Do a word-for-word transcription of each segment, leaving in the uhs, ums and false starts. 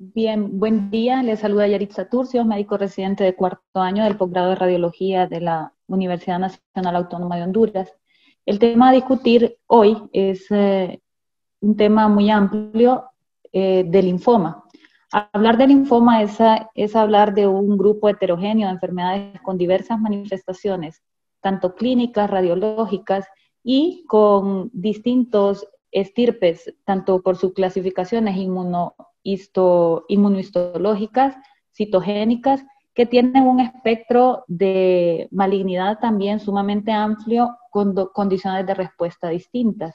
Bien, buen día. Les saluda Yaritza Turcios, médico residente de cuarto año del posgrado de Radiología de la Universidad Nacional Autónoma de Honduras. El tema a discutir hoy es eh, un tema muy amplio eh, del linfoma. Hablar de linfoma es, es hablar de un grupo heterogéneo de enfermedades con diversas manifestaciones, tanto clínicas, radiológicas y con distintos estirpes, tanto por sus clasificaciones inmuno, histo, inmunohistológicas, citogénicas, que tienen un espectro de malignidad también sumamente amplio con do, condiciones de respuesta distintas.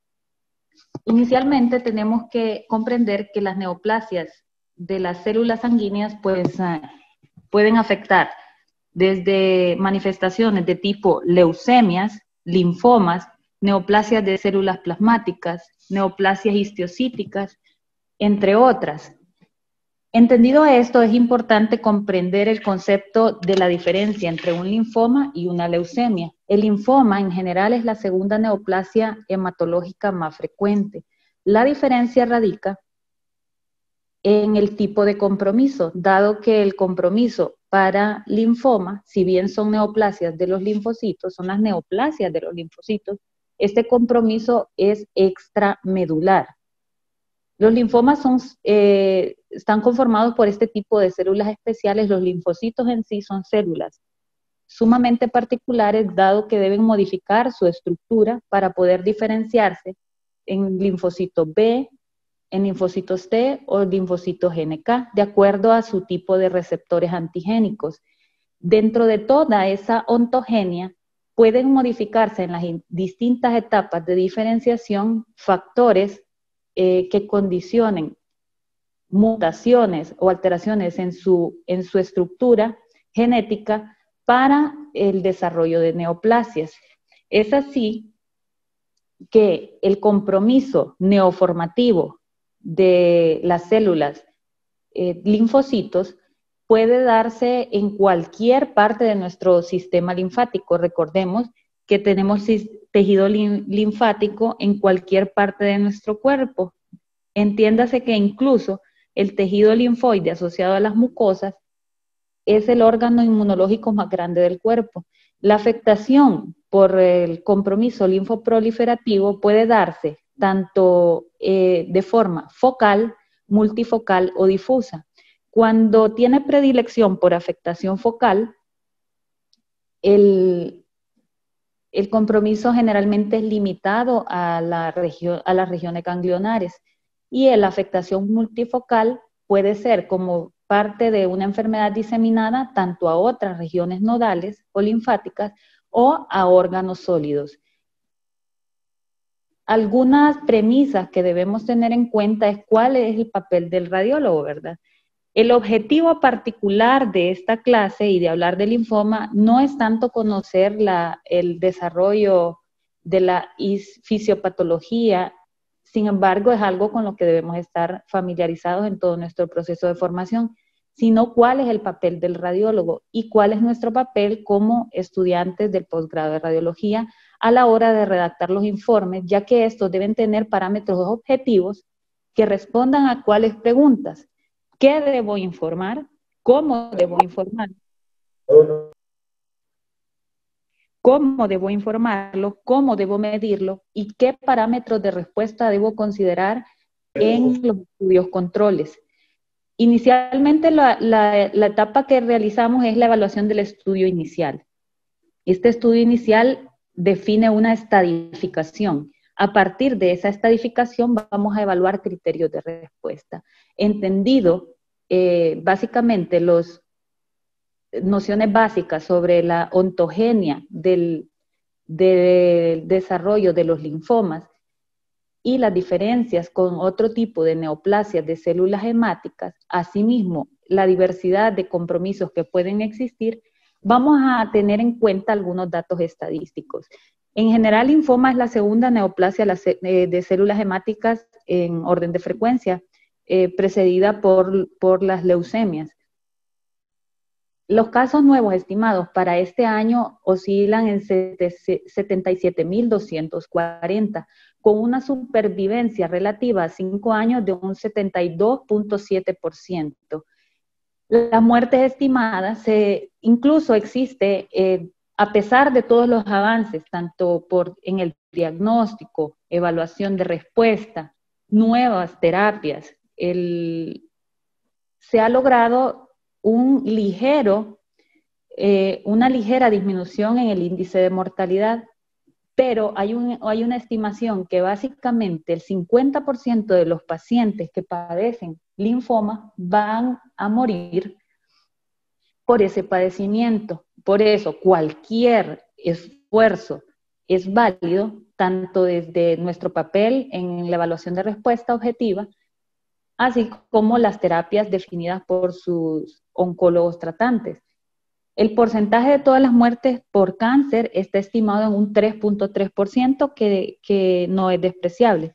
Inicialmente tenemos que comprender que las neoplasias de las células sanguíneas pues, uh, pueden afectar desde manifestaciones de tipo leucemias, linfomas, neoplasias de células plasmáticas, neoplasias histiocíticas, entre otras. Entendido esto, es importante comprender el concepto de la diferencia entre un linfoma y una leucemia. El linfoma en general es la segunda neoplasia hematológica más frecuente. La diferencia radica en el tipo de compromiso, dado que el compromiso para linfoma, si bien son neoplasias de los linfocitos, son las neoplasias de los linfocitos, este compromiso es extramedular. Los linfomas son, eh, están conformados por este tipo de células especiales. Los linfocitos en sí son células sumamente particulares, dado que deben modificar su estructura para poder diferenciarse en linfocitos B, en linfocitos T o linfocitos N K, de acuerdo a su tipo de receptores antigénicos. Dentro de toda esa ontogenia, pueden modificarse en las distintas etapas de diferenciación factores eh, que condicionen mutaciones o alteraciones en su, en su estructura genética para el desarrollo de neoplasias. Es así que el compromiso neoformativo de las células eh, linfocitos puede darse en cualquier parte de nuestro sistema linfático. Recordemos que tenemos tejido linfático en cualquier parte de nuestro cuerpo. Entiéndase que incluso el tejido linfoide asociado a las mucosas es el órgano inmunológico más grande del cuerpo. La afectación por el compromiso linfoproliferativo puede darse tanto eh, de forma focal, multifocal o difusa. Cuando tiene predilección por afectación focal, el, el compromiso generalmente es limitado a, la regio, a las regiones ganglionares, y la afectación multifocal puede ser como parte de una enfermedad diseminada tanto a otras regiones nodales o linfáticas o a órganos sólidos. Algunas premisas que debemos tener en cuenta es cuál es el papel del radiólogo, ¿verdad? El objetivo particular de esta clase y de hablar del linfoma no es tanto conocer la, el desarrollo de la fisiopatología. Sin embargo, es algo con lo que debemos estar familiarizados en todo nuestro proceso de formación, sino cuál es el papel del radiólogo y cuál es nuestro papel como estudiantes del posgrado de radiología a la hora de redactar los informes, ya que estos deben tener parámetros objetivos que respondan a cuáles preguntas. ¿Qué debo informar? ¿Cómo debo informar? ¿Cómo debo informarlo? ¿Cómo debo medirlo? ¿Y qué parámetros de respuesta debo considerar en los estudios controles? Inicialmente la, la, la etapa que realizamos es la evaluación del estudio inicial. Este estudio inicial define una estadificación. A partir de esa estadificación vamos a evaluar criterios de respuesta. Entendido eh, básicamente los nociones básicas sobre la ontogenia del, del desarrollo de los linfomas y las diferencias con otro tipo de neoplasias de células hemáticas, asimismo la diversidad de compromisos que pueden existir, vamos a tener en cuenta algunos datos estadísticos. En general, linfoma es la segunda neoplasia de células hemáticas en orden de frecuencia, eh, precedida por, por las leucemias. los casos nuevos estimados para este año oscilan en setenta y siete mil doscientos cuarenta, con una supervivencia relativa a cinco años de un setenta y dos punto siete por ciento. Las muertes estimadas, eh, incluso existe, eh, a pesar de todos los avances, tanto por, en el diagnóstico, evaluación de respuesta, nuevas terapias, el, se ha logrado un ligero, eh, una ligera disminución en el índice de mortalidad, pero hay, un, hay una estimación que básicamente el cincuenta por ciento de los pacientes que padecen linfoma van a morir por ese padecimiento. Por eso, cualquier esfuerzo es válido, tanto desde nuestro papel en la evaluación de respuesta objetiva, así como las terapias definidas por sus oncólogos tratantes. El porcentaje de todas las muertes por cáncer está estimado en un tres punto tres por ciento, que, que no es despreciable.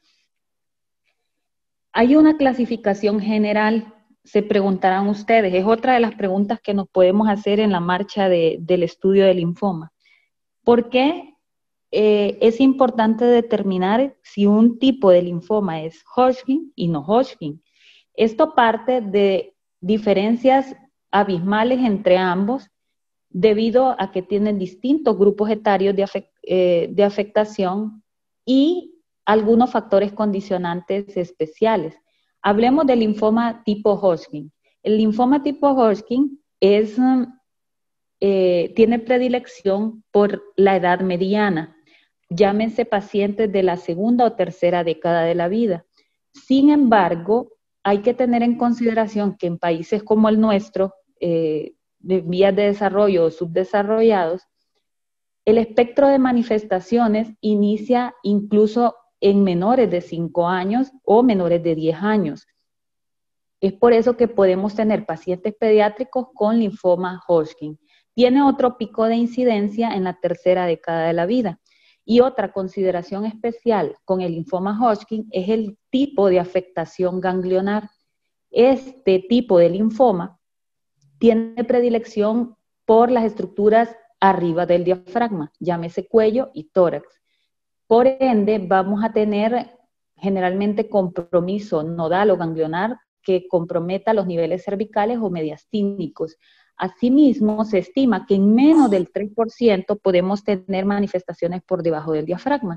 Hay una clasificación general, se preguntarán ustedes, es otra de las preguntas que nos podemos hacer en la marcha de, del estudio del linfoma. ¿Por qué eh, es importante determinar si un tipo de linfoma es Hodgkin y no Hodgkin? Esto parte de diferencias abismales entre ambos, debido a que tienen distintos grupos etarios de, afect, eh, de afectación y algunos factores condicionantes especiales. Hablemos del linfoma tipo Hodgkin. El linfoma tipo Hodgkin es, eh, tiene predilección por la edad mediana. Llámense pacientes de la segunda o tercera década de la vida. Sin embargo, hay que tener en consideración que en países como el nuestro, eh, de vías de desarrollo o subdesarrollados, el espectro de manifestaciones inicia incluso en menores de cinco años o menores de diez años. Es por eso que podemos tener pacientes pediátricos con linfoma Hodgkin. Tiene otro pico de incidencia en la tercera década de la vida. Y otra consideración especial con el linfoma Hodgkin es el tipo de afectación ganglionar. Este tipo de linfoma tiene predilección por las estructuras arriba del diafragma, llámese cuello y tórax. Por ende, vamos a tener generalmente compromiso nodal o ganglionar que comprometa los niveles cervicales o mediastínicos. Asimismo, se estima que en menos del tres por ciento podemos tener manifestaciones por debajo del diafragma.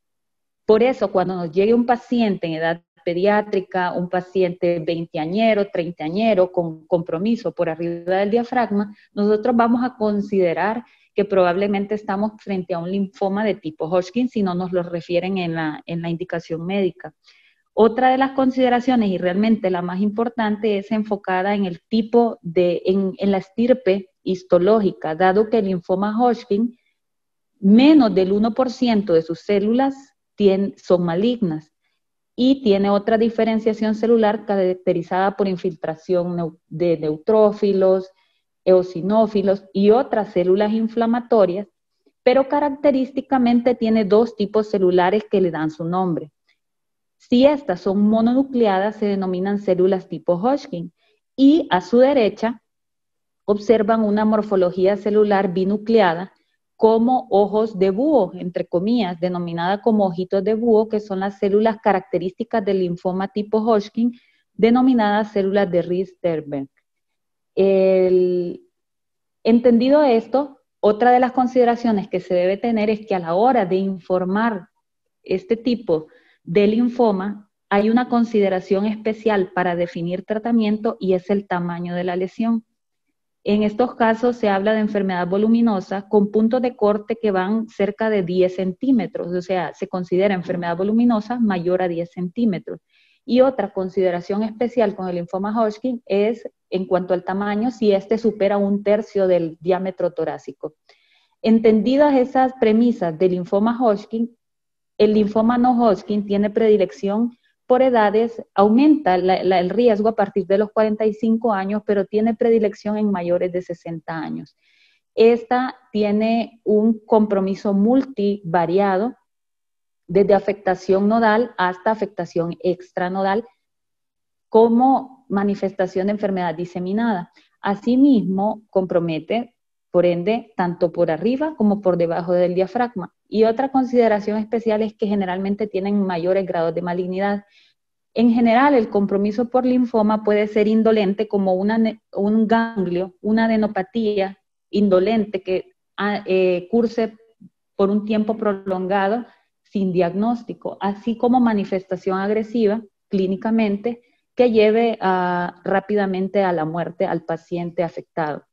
Por eso, cuando nos llegue un paciente en edad pediátrica, un paciente veinteañero, treintañero, con compromiso por arriba del diafragma, nosotros vamos a considerar que probablemente estamos frente a un linfoma de tipo Hodgkin, si no nos lo refieren en la, en la indicación médica. Otra de las consideraciones, y realmente la más importante, es enfocada en el tipo de, en, en la estirpe histológica, dado que el linfoma Hodgkin, menos del uno por ciento de sus células tienen, son malignas. Y tiene otra diferenciación celular caracterizada por infiltración de neutrófilos, eosinófilos y otras células inflamatorias, pero característicamente tiene dos tipos celulares que le dan su nombre. Si estas son mononucleadas, se denominan células tipo Hodgkin, y a su derecha observan una morfología celular binucleada, como ojos de búho, entre comillas, denominada como ojitos de búho, que son las células características del linfoma tipo Hodgkin, denominadas células de Ries-Sternberg. Entendido esto, otra de las consideraciones que se debe tener es que a la hora de informar este tipo de linfoma, hay una consideración especial para definir tratamiento y es el tamaño de la lesión. En estos casos se habla de enfermedad voluminosa con puntos de corte que van cerca de diez centímetros, o sea, se considera enfermedad voluminosa mayor a diez centímetros. Y otra consideración especial con el linfoma Hodgkin es en cuanto al tamaño, si este supera un tercio del diámetro torácico. Entendidas esas premisas del linfoma Hodgkin, el linfoma no Hodgkin tiene predilección por edades, aumenta la, la, el riesgo a partir de los cuarenta y cinco años, pero tiene predilección en mayores de sesenta años. Esta tiene un compromiso multivariado, desde afectación nodal hasta afectación extranodal, como manifestación de enfermedad diseminada. Asimismo, compromete, por ende, tanto por arriba como por debajo del diafragma. Y otra consideración especial es que generalmente tienen mayores grados de malignidad. En general, el compromiso por linfoma puede ser indolente como una, un ganglio, una adenopatía indolente que eh, curse por un tiempo prolongado sin diagnóstico, así como manifestación agresiva clínicamente que lleve a, rápidamente a la muerte al paciente afectado.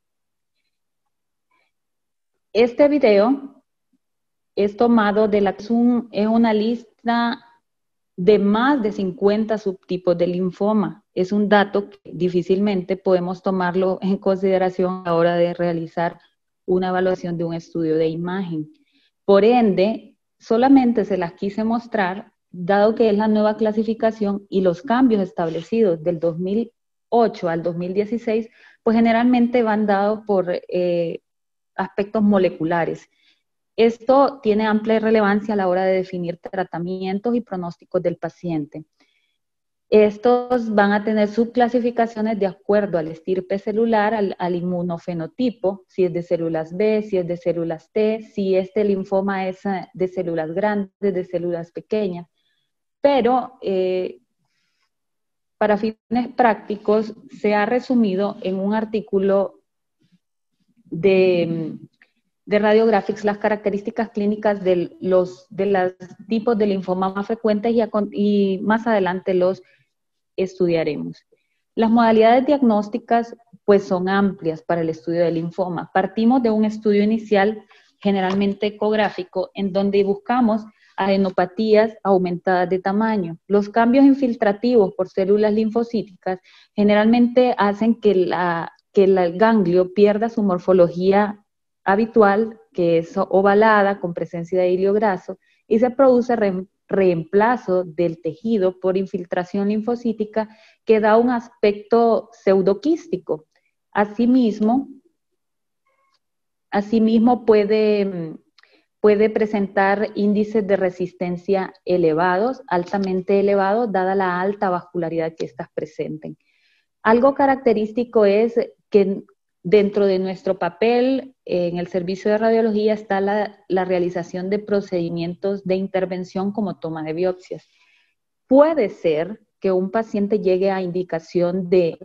Este video es tomado de la, es, un, es una lista de más de cincuenta subtipos de linfoma. Es un dato que difícilmente podemos tomarlo en consideración a la hora de realizar una evaluación de un estudio de imagen. Por ende, solamente se las quise mostrar, dado que es la nueva clasificación y los cambios establecidos del dos mil ocho al dos mil dieciséis, pues generalmente van dados por eh, aspectos moleculares. Esto tiene amplia relevancia a la hora de definir tratamientos y pronósticos del paciente. Estos van a tener subclasificaciones de acuerdo al estirpe celular, al, al inmunofenotipo, si es de células B, si es de células T, si este linfoma es de células grandes, de células pequeñas. Pero eh, para fines prácticos se ha resumido en un artículo de... de Radiographics las características clínicas de los de los tipos de linfoma más frecuentes y, a, y más adelante los estudiaremos. Las modalidades diagnósticas pues son amplias para el estudio del linfoma. Partimos de un estudio inicial generalmente ecográfico en donde buscamos adenopatías aumentadas de tamaño. Los cambios infiltrativos por células linfocíticas generalmente hacen que, la, que el ganglio pierda su morfología habitual, que es ovalada con presencia de hilo graso, y se produce re reemplazo del tejido por infiltración linfocítica que da un aspecto pseudoquístico. Asimismo, asimismo puede, puede presentar índices de resistencia elevados, altamente elevados, dada la alta vascularidad que éstas presenten. Algo característico es que dentro de nuestro papel en el servicio de radiología está la, la realización de procedimientos de intervención como toma de biopsias. Puede ser que un paciente llegue a indicación de,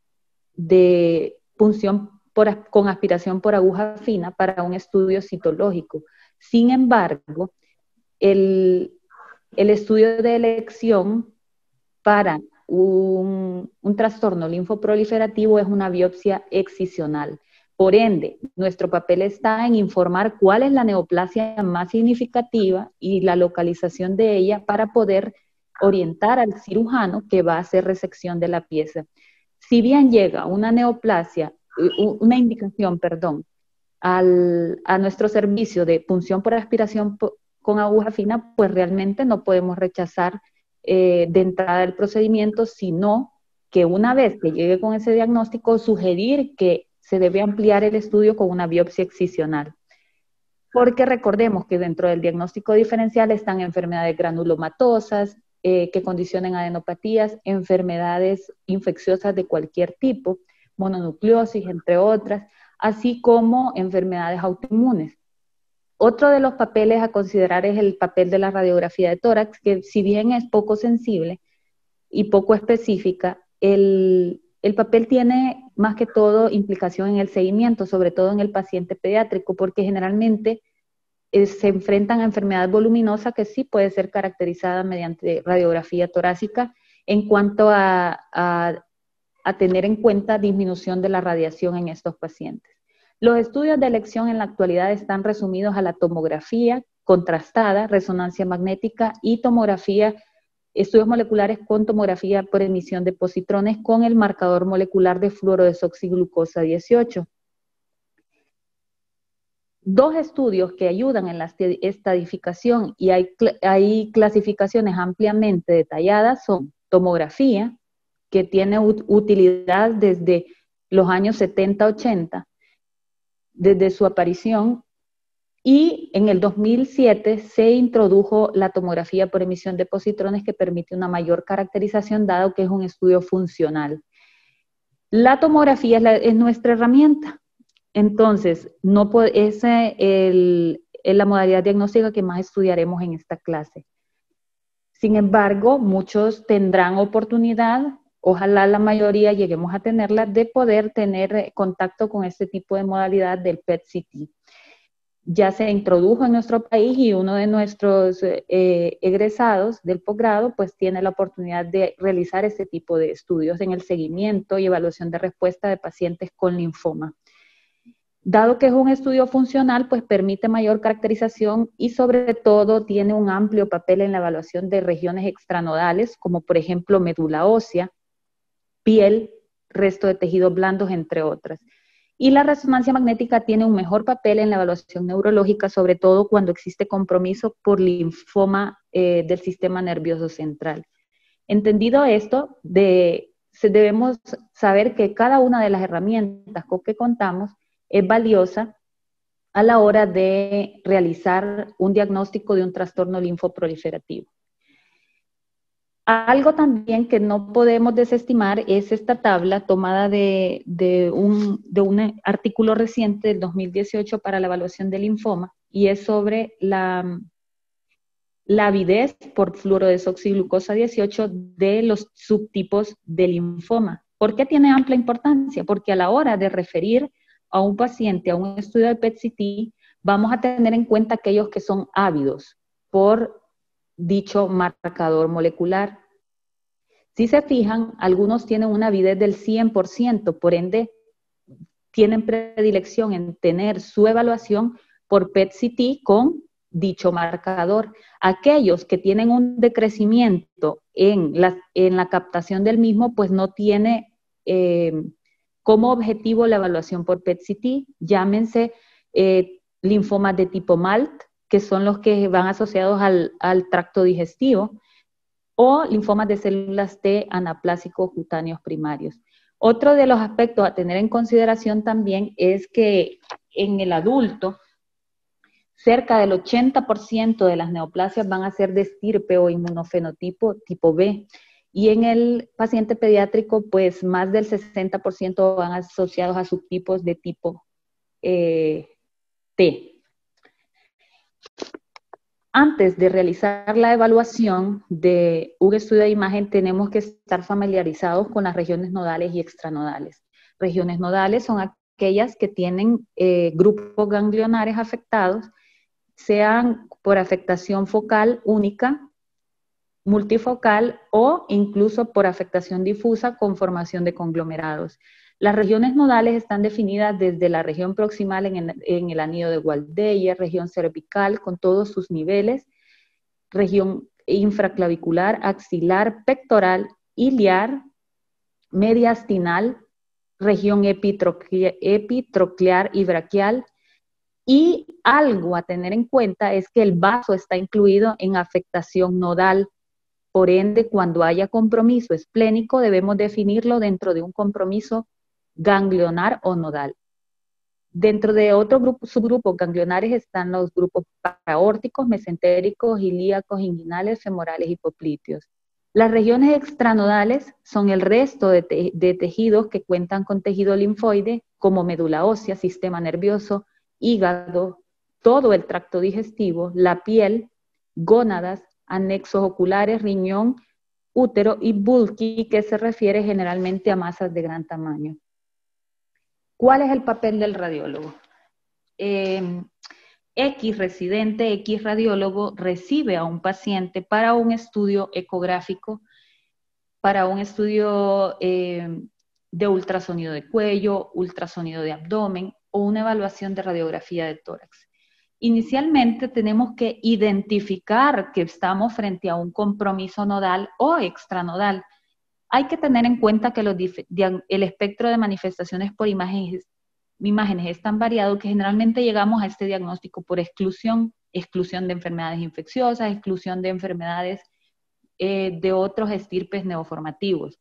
de punción por, con aspiración por aguja fina para un estudio citológico. Sin embargo, el, el estudio de elección para Un, un trastorno linfoproliferativo es una biopsia excisional. Por ende, nuestro papel está en informar cuál es la neoplasia más significativa y la localización de ella para poder orientar al cirujano que va a hacer resección de la pieza. Si bien llega una neoplasia, una indicación, perdón, al, a nuestro servicio de punción por aspiración con aguja fina, pues realmente no podemos rechazar Eh, de entrada del procedimiento, sino que una vez que llegue con ese diagnóstico, sugerir que se debe ampliar el estudio con una biopsia excisional. Porque recordemos que dentro del diagnóstico diferencial están enfermedades granulomatosas, eh, que condicionen adenopatías, enfermedades infecciosas de cualquier tipo, mononucleosis, entre otras, así como enfermedades autoinmunes. Otro de los papeles a considerar es el papel de la radiografía de tórax, que si bien es poco sensible y poco específica, el, el papel tiene más que todo implicación en el seguimiento, sobre todo en el paciente pediátrico, porque generalmente eh, se enfrentan a enfermedad voluminosa que sí puede ser caracterizada mediante radiografía torácica en cuanto a, a, a tener en cuenta disminución de la radiación en estos pacientes. Los estudios de elección en la actualidad están resumidos a la tomografía contrastada, resonancia magnética y tomografía, estudios moleculares con tomografía por emisión de positrones con el marcador molecular de fluorodesoxiglucosa dieciocho. Dos estudios que ayudan en la estadificación y hay, hay clasificaciones ampliamente detalladas son tomografía, que tiene utilidad desde los años setenta ochenta, desde su aparición, y en el dos mil siete se introdujo la tomografía por emisión de positrones que permite una mayor caracterización dado que es un estudio funcional. La tomografía es, la, es nuestra herramienta. Entonces, no es el, es la modalidad diagnóstica que más estudiaremos en esta clase. Sin embargo, muchos tendrán oportunidad, ojalá la mayoría lleguemos a tenerla, de poder tener contacto con este tipo de modalidad del P E T C T. Ya se introdujo en nuestro país y uno de nuestros eh, egresados del posgrado pues tiene la oportunidad de realizar este tipo de estudios en el seguimiento y evaluación de respuesta de pacientes con linfoma. Dado que es un estudio funcional, pues permite mayor caracterización y sobre todo tiene un amplio papel en la evaluación de regiones extranodales, como por ejemplo médula ósea, piel, resto de tejidos blandos, entre otras. Y la resonancia magnética tiene un mejor papel en la evaluación neurológica, sobre todo cuando existe compromiso por linfoma eh, del sistema nervioso central. Entendido esto, de, debemos saber que cada una de las herramientas con que contamos es valiosa a la hora de realizar un diagnóstico de un trastorno linfoproliferativo. Algo también que no podemos desestimar es esta tabla tomada de, de, un, de un artículo reciente del dos mil dieciocho para la evaluación del linfoma, y es sobre la, la avidez por fluorodesoxiglucosa dieciocho de los subtipos de linfoma. ¿Por qué tiene amplia importancia? Porque a la hora de referir a un paciente a un estudio de P E T C T, vamos a tener en cuenta aquellos que son ávidos por dicho marcador molecular. Si se fijan, algunos tienen una avidez del cien por ciento, por ende, tienen predilección en tener su evaluación por P E T C T con dicho marcador. Aquellos que tienen un decrecimiento en la, en la captación del mismo, pues no tiene eh, como objetivo la evaluación por P E T C T, llámense eh, linfomas de tipo M A L T, que son los que van asociados al, al tracto digestivo, o linfomas de células T anaplásicos cutáneos primarios. Otro de los aspectos a tener en consideración también es que en el adulto, cerca del ochenta por ciento de las neoplasias van a ser de estirpe o inmunofenotipo tipo B, y en el paciente pediátrico, pues más del sesenta por ciento van asociados a subtipos de tipo eh, T. Antes de realizar la evaluación de un estudio de imagen, tenemos que estar familiarizados con las regiones nodales y extranodales. Regiones nodales son aquellas que tienen eh, grupos ganglionares afectados, sean por afectación focal única, multifocal o incluso por afectación difusa con formación de conglomerados. Las regiones nodales están definidas desde la región proximal en el, en el anillo de Waldeyer, región cervical con todos sus niveles, región infraclavicular, axilar, pectoral, iliar, mediastinal, región epitroclear y braquial. Y algo a tener en cuenta es que el vaso está incluido en afectación nodal. Por ende, cuando haya compromiso esplénico, debemos definirlo dentro de un compromiso ganglionar o nodal. Dentro de otros grupos, subgrupos ganglionares están los grupos paraórticos, mesentéricos, ilíacos, inguinales, femorales y popliteos. Las regiones extranodales son el resto de, te de tejidos que cuentan con tejido linfoide, como médula ósea, sistema nervioso, hígado, todo el tracto digestivo, la piel, gónadas, anexos oculares, riñón, útero y bulky, que se refiere generalmente a masas de gran tamaño. ¿Cuál es el papel del radiólogo? Eh, X residente, X radiólogo recibe a un paciente para un estudio ecográfico, para un estudio eh, de ultrasonido de cuello, ultrasonido de abdomen o una evaluación de radiografía de tórax. Inicialmente tenemos que identificar que estamos frente a un compromiso nodal o extranodal. Hay que tener en cuenta que los, el espectro de manifestaciones por imágenes, imágenes es tan variado que generalmente llegamos a este diagnóstico por exclusión, exclusión de enfermedades infecciosas, exclusión de enfermedades eh, de otros estirpes neoformativos.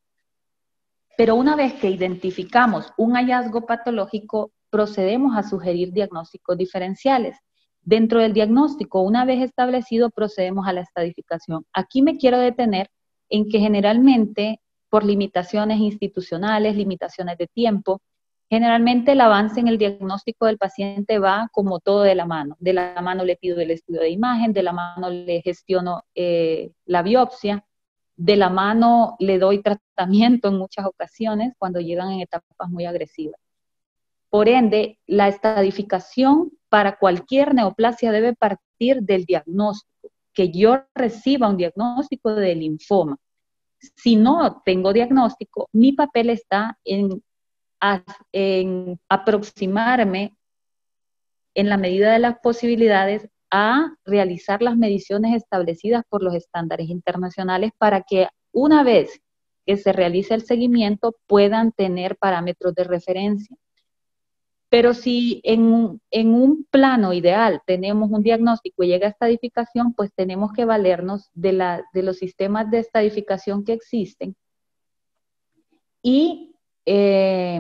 Pero una vez que identificamos un hallazgo patológico, procedemos a sugerir diagnósticos diferenciales. Dentro del diagnóstico, una vez establecido, procedemos a la estadificación. Aquí me quiero detener en que generalmente por limitaciones institucionales, limitaciones de tiempo. Generalmente el avance en el diagnóstico del paciente va como todo de la mano. De la mano le pido el estudio de imagen, de la mano le gestiono eh, la biopsia, de la mano le doy tratamiento en muchas ocasiones cuando llegan en etapas muy agresivas. Por ende, la estadificación para cualquier neoplasia debe partir del diagnóstico, que yo reciba un diagnóstico de linfoma. Si no tengo diagnóstico, mi papel está en en aproximarme en la medida de las posibilidades a realizar las mediciones establecidas por los estándares internacionales para que una vez que se realice el seguimiento puedan tener parámetros de referencia. Pero si en, en un plano ideal tenemos un diagnóstico y llega a estadificación, pues tenemos que valernos de, la, de los sistemas de estadificación que existen y Eh,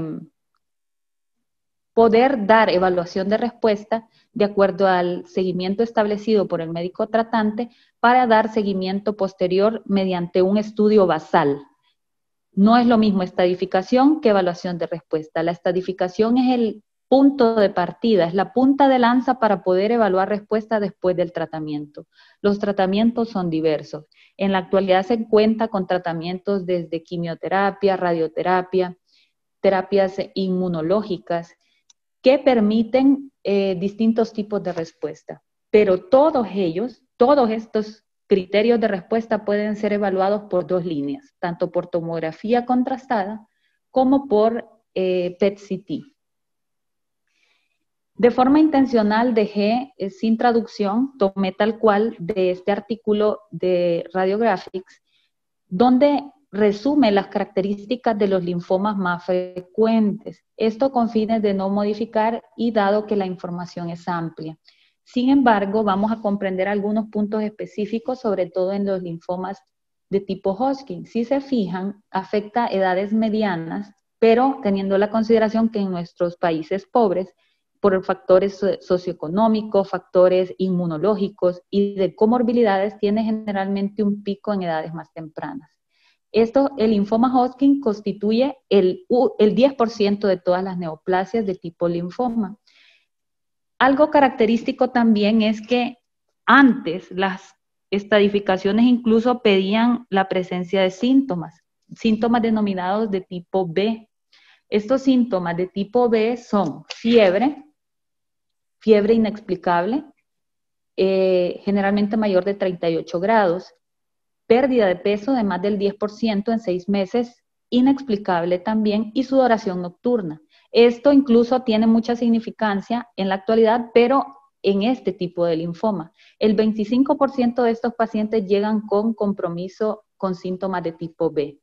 poder dar evaluación de respuesta de acuerdo al seguimiento establecido por el médico tratante para dar seguimiento posterior mediante un estudio basal. No es lo mismo estadificación que evaluación de respuesta. La estadificación es el punto de partida, es la punta de lanza para poder evaluar respuesta después del tratamiento. Los tratamientos son diversos. En la actualidad se cuenta con tratamientos desde quimioterapia, radioterapia, terapias inmunológicas, que permiten eh, distintos tipos de respuesta. Pero todos ellos, todos estos criterios de respuesta pueden ser evaluados por dos líneas, tanto por tomografía contrastada como por eh, P E T C T. De forma intencional dejé eh, sin traducción, tomé tal cual de este artículo de Radiographics, donde resume las características de los linfomas más frecuentes. Esto con fines de no modificar y dado que la información es amplia. Sin embargo, vamos a comprender algunos puntos específicos, sobre todo en los linfomas de tipo Hodgkin. Si se fijan, afecta edades medianas, pero teniendo la consideración que en nuestros países pobres, por factores socioeconómicos, factores inmunológicos y de comorbilidades, tiene generalmente un pico en edades más tempranas. Esto, el linfoma Hodgkin constituye el, el diez por ciento de todas las neoplasias de tipo linfoma. Algo característico también es que antes las estadificaciones incluso pedían la presencia de síntomas, síntomas denominados de tipo B. Estos síntomas de tipo B son fiebre, fiebre inexplicable, eh, generalmente mayor de treinta y ocho grados, pérdida de peso de más del diez por ciento en seis meses, inexplicable también, y sudoración nocturna. Esto incluso tiene mucha significancia en la actualidad, pero en este tipo de linfoma. El veinticinco por ciento de estos pacientes llegan con compromiso con síntomas de tipo B.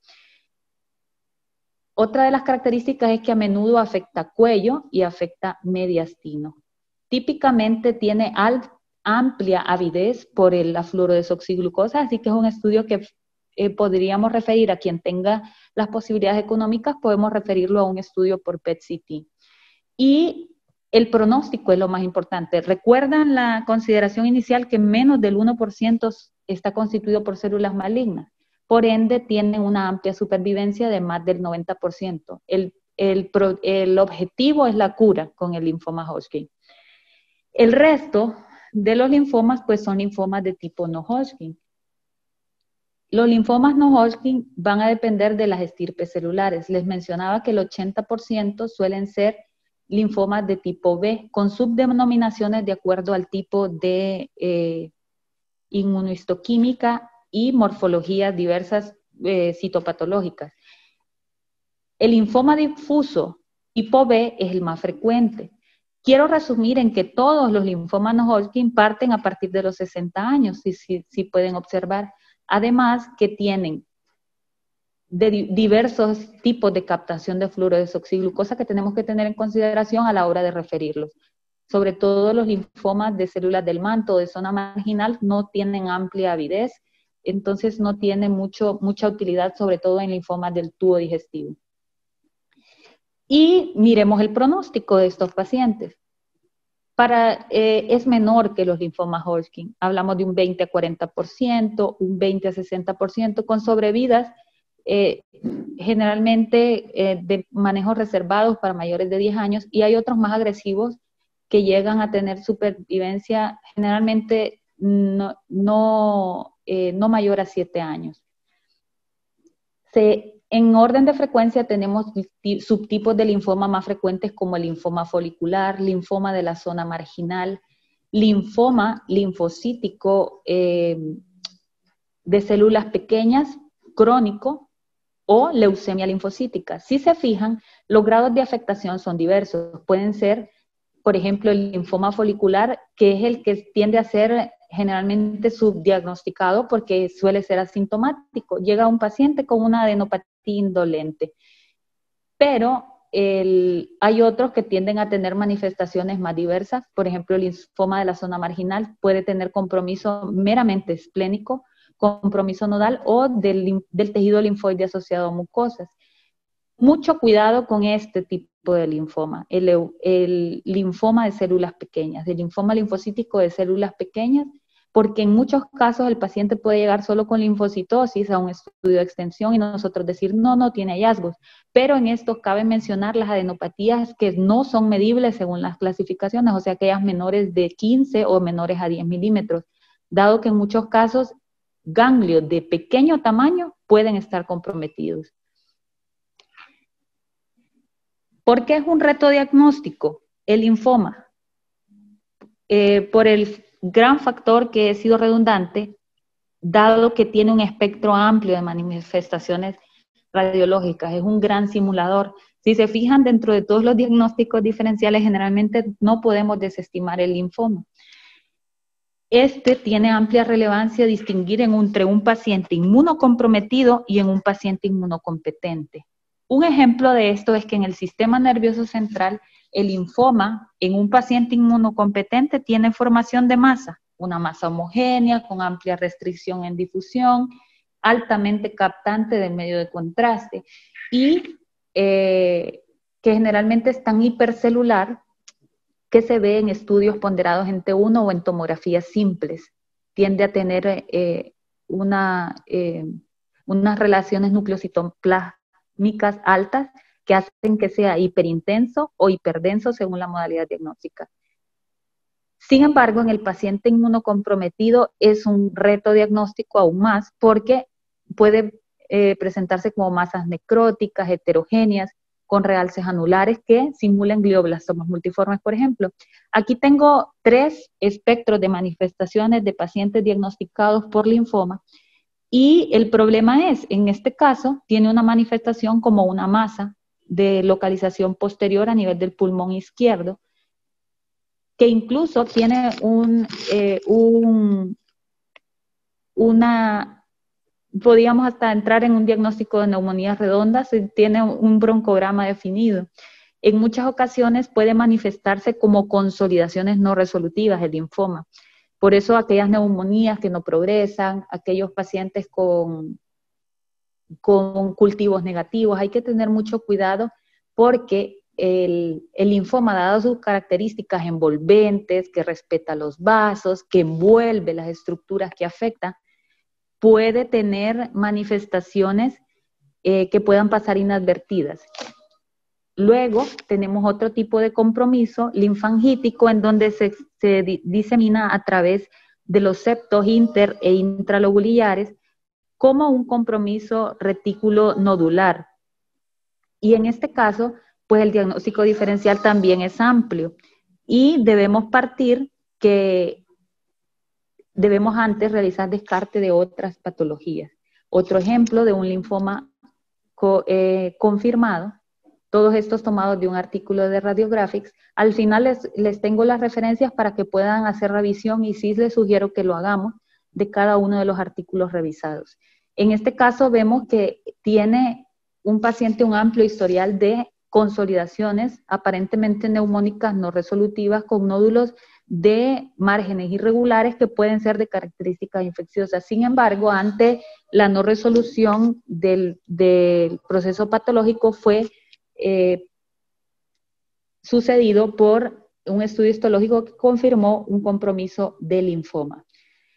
Otra de las características es que a menudo afecta cuello y afecta mediastino. Típicamente tiene alta amplia avidez por el, la fluorodesoxiglucosa, así que es un estudio que eh, podríamos referir a quien tenga las posibilidades económicas, podemos referirlo a un estudio por P E T C T. Y el pronóstico es lo más importante. ¿Recuerdan la consideración inicial que menos del uno por ciento está constituido por células malignas? Por ende, tienen una amplia supervivencia de más del noventa por ciento. El, el, el objetivo es la cura con el linfoma Hodgkin. El resto de los linfomas, pues son linfomas de tipo no Hodgkin. Los linfomas no Hodgkin van a depender de las estirpes celulares. Les mencionaba que el ochenta por ciento suelen ser linfomas de tipo B, con subdenominaciones de acuerdo al tipo de eh, inmunohistoquímica y morfologías diversas eh, citopatológicas. El linfoma difuso tipo B es el más frecuente. Quiero resumir en que todos los linfomas no Hodgkin parten a partir de los sesenta años, si, si, si pueden observar. Además que tienen de diversos tipos de captación de fluorodesoxiglucosa que tenemos que tener en consideración a la hora de referirlos. Sobre todo los linfomas de células del manto o de zona marginal no tienen amplia avidez, entonces no tienen mucho, mucha utilidad, sobre todo en linfomas del tubo digestivo. Y miremos el pronóstico de estos pacientes. Para, eh, es menor que los linfomas Hodgkin. Hablamos de un veinte a cuarenta por ciento, un veinte a sesenta por ciento, con sobrevidas eh, generalmente eh, de manejos reservados para mayores de diez años, y hay otros más agresivos que llegan a tener supervivencia generalmente no, no, eh, no mayor a siete años. Se, en orden de frecuencia tenemos subtipos de linfoma más frecuentes como el linfoma folicular, linfoma de la zona marginal, linfoma linfocítico eh, de células pequeñas, crónico, o leucemia linfocítica. Si se fijan, los grados de afectación son diversos. Pueden ser, por ejemplo, el linfoma folicular, que es el que tiende a ser generalmente subdiagnosticado porque suele ser asintomático. Llega un paciente con una adenopatía indolente, pero el, hay otros que tienden a tener manifestaciones más diversas. Por ejemplo, el linfoma de la zona marginal puede tener compromiso meramente esplénico, compromiso nodal o del, del tejido linfoide asociado a mucosas. Mucho cuidado con este tipo de linfoma, el, el linfoma de células pequeñas, el linfoma linfocítico de células pequeñas, porque en muchos casos el paciente puede llegar solo con linfocitosis a un estudio de extensión y nosotros decir, no, no tiene hallazgos. Pero en esto cabe mencionar las adenopatías que no son medibles según las clasificaciones, o sea, aquellas menores de quince o menores a diez milímetros, dado que en muchos casos ganglios de pequeño tamaño pueden estar comprometidos. ¿Por qué es un reto diagnóstico el linfoma? Eh, por el gran factor que he sido redundante, dado que tiene un espectro amplio de manifestaciones radiológicas, es un gran simulador. Si se fijan, dentro de todos los diagnósticos diferenciales, generalmente no podemos desestimar el linfoma. Este tiene amplia relevancia distinguir en un, entre un paciente inmunocomprometido y en un paciente inmunocompetente. Un ejemplo de esto es que en el sistema nervioso central, el linfoma en un paciente inmunocompetente tiene formación de masa, una masa homogénea con amplia restricción en difusión, altamente captante del medio de contraste y eh, que generalmente es tan hipercelular que se ve en estudios ponderados en T uno o en tomografías simples. Tiende a tener eh, una, eh, unas relaciones nucleocitoplásmicas altas que hacen que sea hiperintenso o hiperdenso según la modalidad diagnóstica. Sin embargo, en el paciente inmunocomprometido es un reto diagnóstico aún más porque puede eh, presentarse como masas necróticas, heterogéneas, con realces anulares que simulan glioblastomas multiformes, por ejemplo. Aquí tengo tres espectros de manifestaciones de pacientes diagnosticados por linfoma y el problema es, en este caso, tiene una manifestación como una masa de localización posterior a nivel del pulmón izquierdo, que incluso tiene un, eh, un, una, podríamos hasta entrar en un diagnóstico de neumonías redondas, tiene un broncograma definido. En muchas ocasiones puede manifestarse como consolidaciones no resolutivas el linfoma. Por eso aquellas neumonías que no progresan, aquellos pacientes con, con cultivos negativos, hay que tener mucho cuidado porque el, el linfoma, dado sus características envolventes, que respeta los vasos, que envuelve las estructuras que afectan, puede tener manifestaciones eh, que puedan pasar inadvertidas. Luego tenemos otro tipo de compromiso linfangítico en donde se, se di, disemina a través de los septos inter e intralobulares como un compromiso retículo nodular. Y en este caso, pues el diagnóstico diferencial también es amplio y debemos partir que debemos antes realizar descarte de otras patologías. Otro ejemplo de un linfoma co, eh, confirmado, todos estos tomados de un artículo de Radiographics. Al final les, les tengo las referencias para que puedan hacer revisión y sí les sugiero que lo hagamos de cada uno de los artículos revisados. En este caso vemos que tiene un paciente un amplio historial de consolidaciones aparentemente neumónicas no resolutivas con nódulos de márgenes irregulares que pueden ser de características infecciosas. Sin embargo, ante la no resolución del, del proceso patológico fue eh, sucedido por un estudio histológico que confirmó un compromiso de linfoma.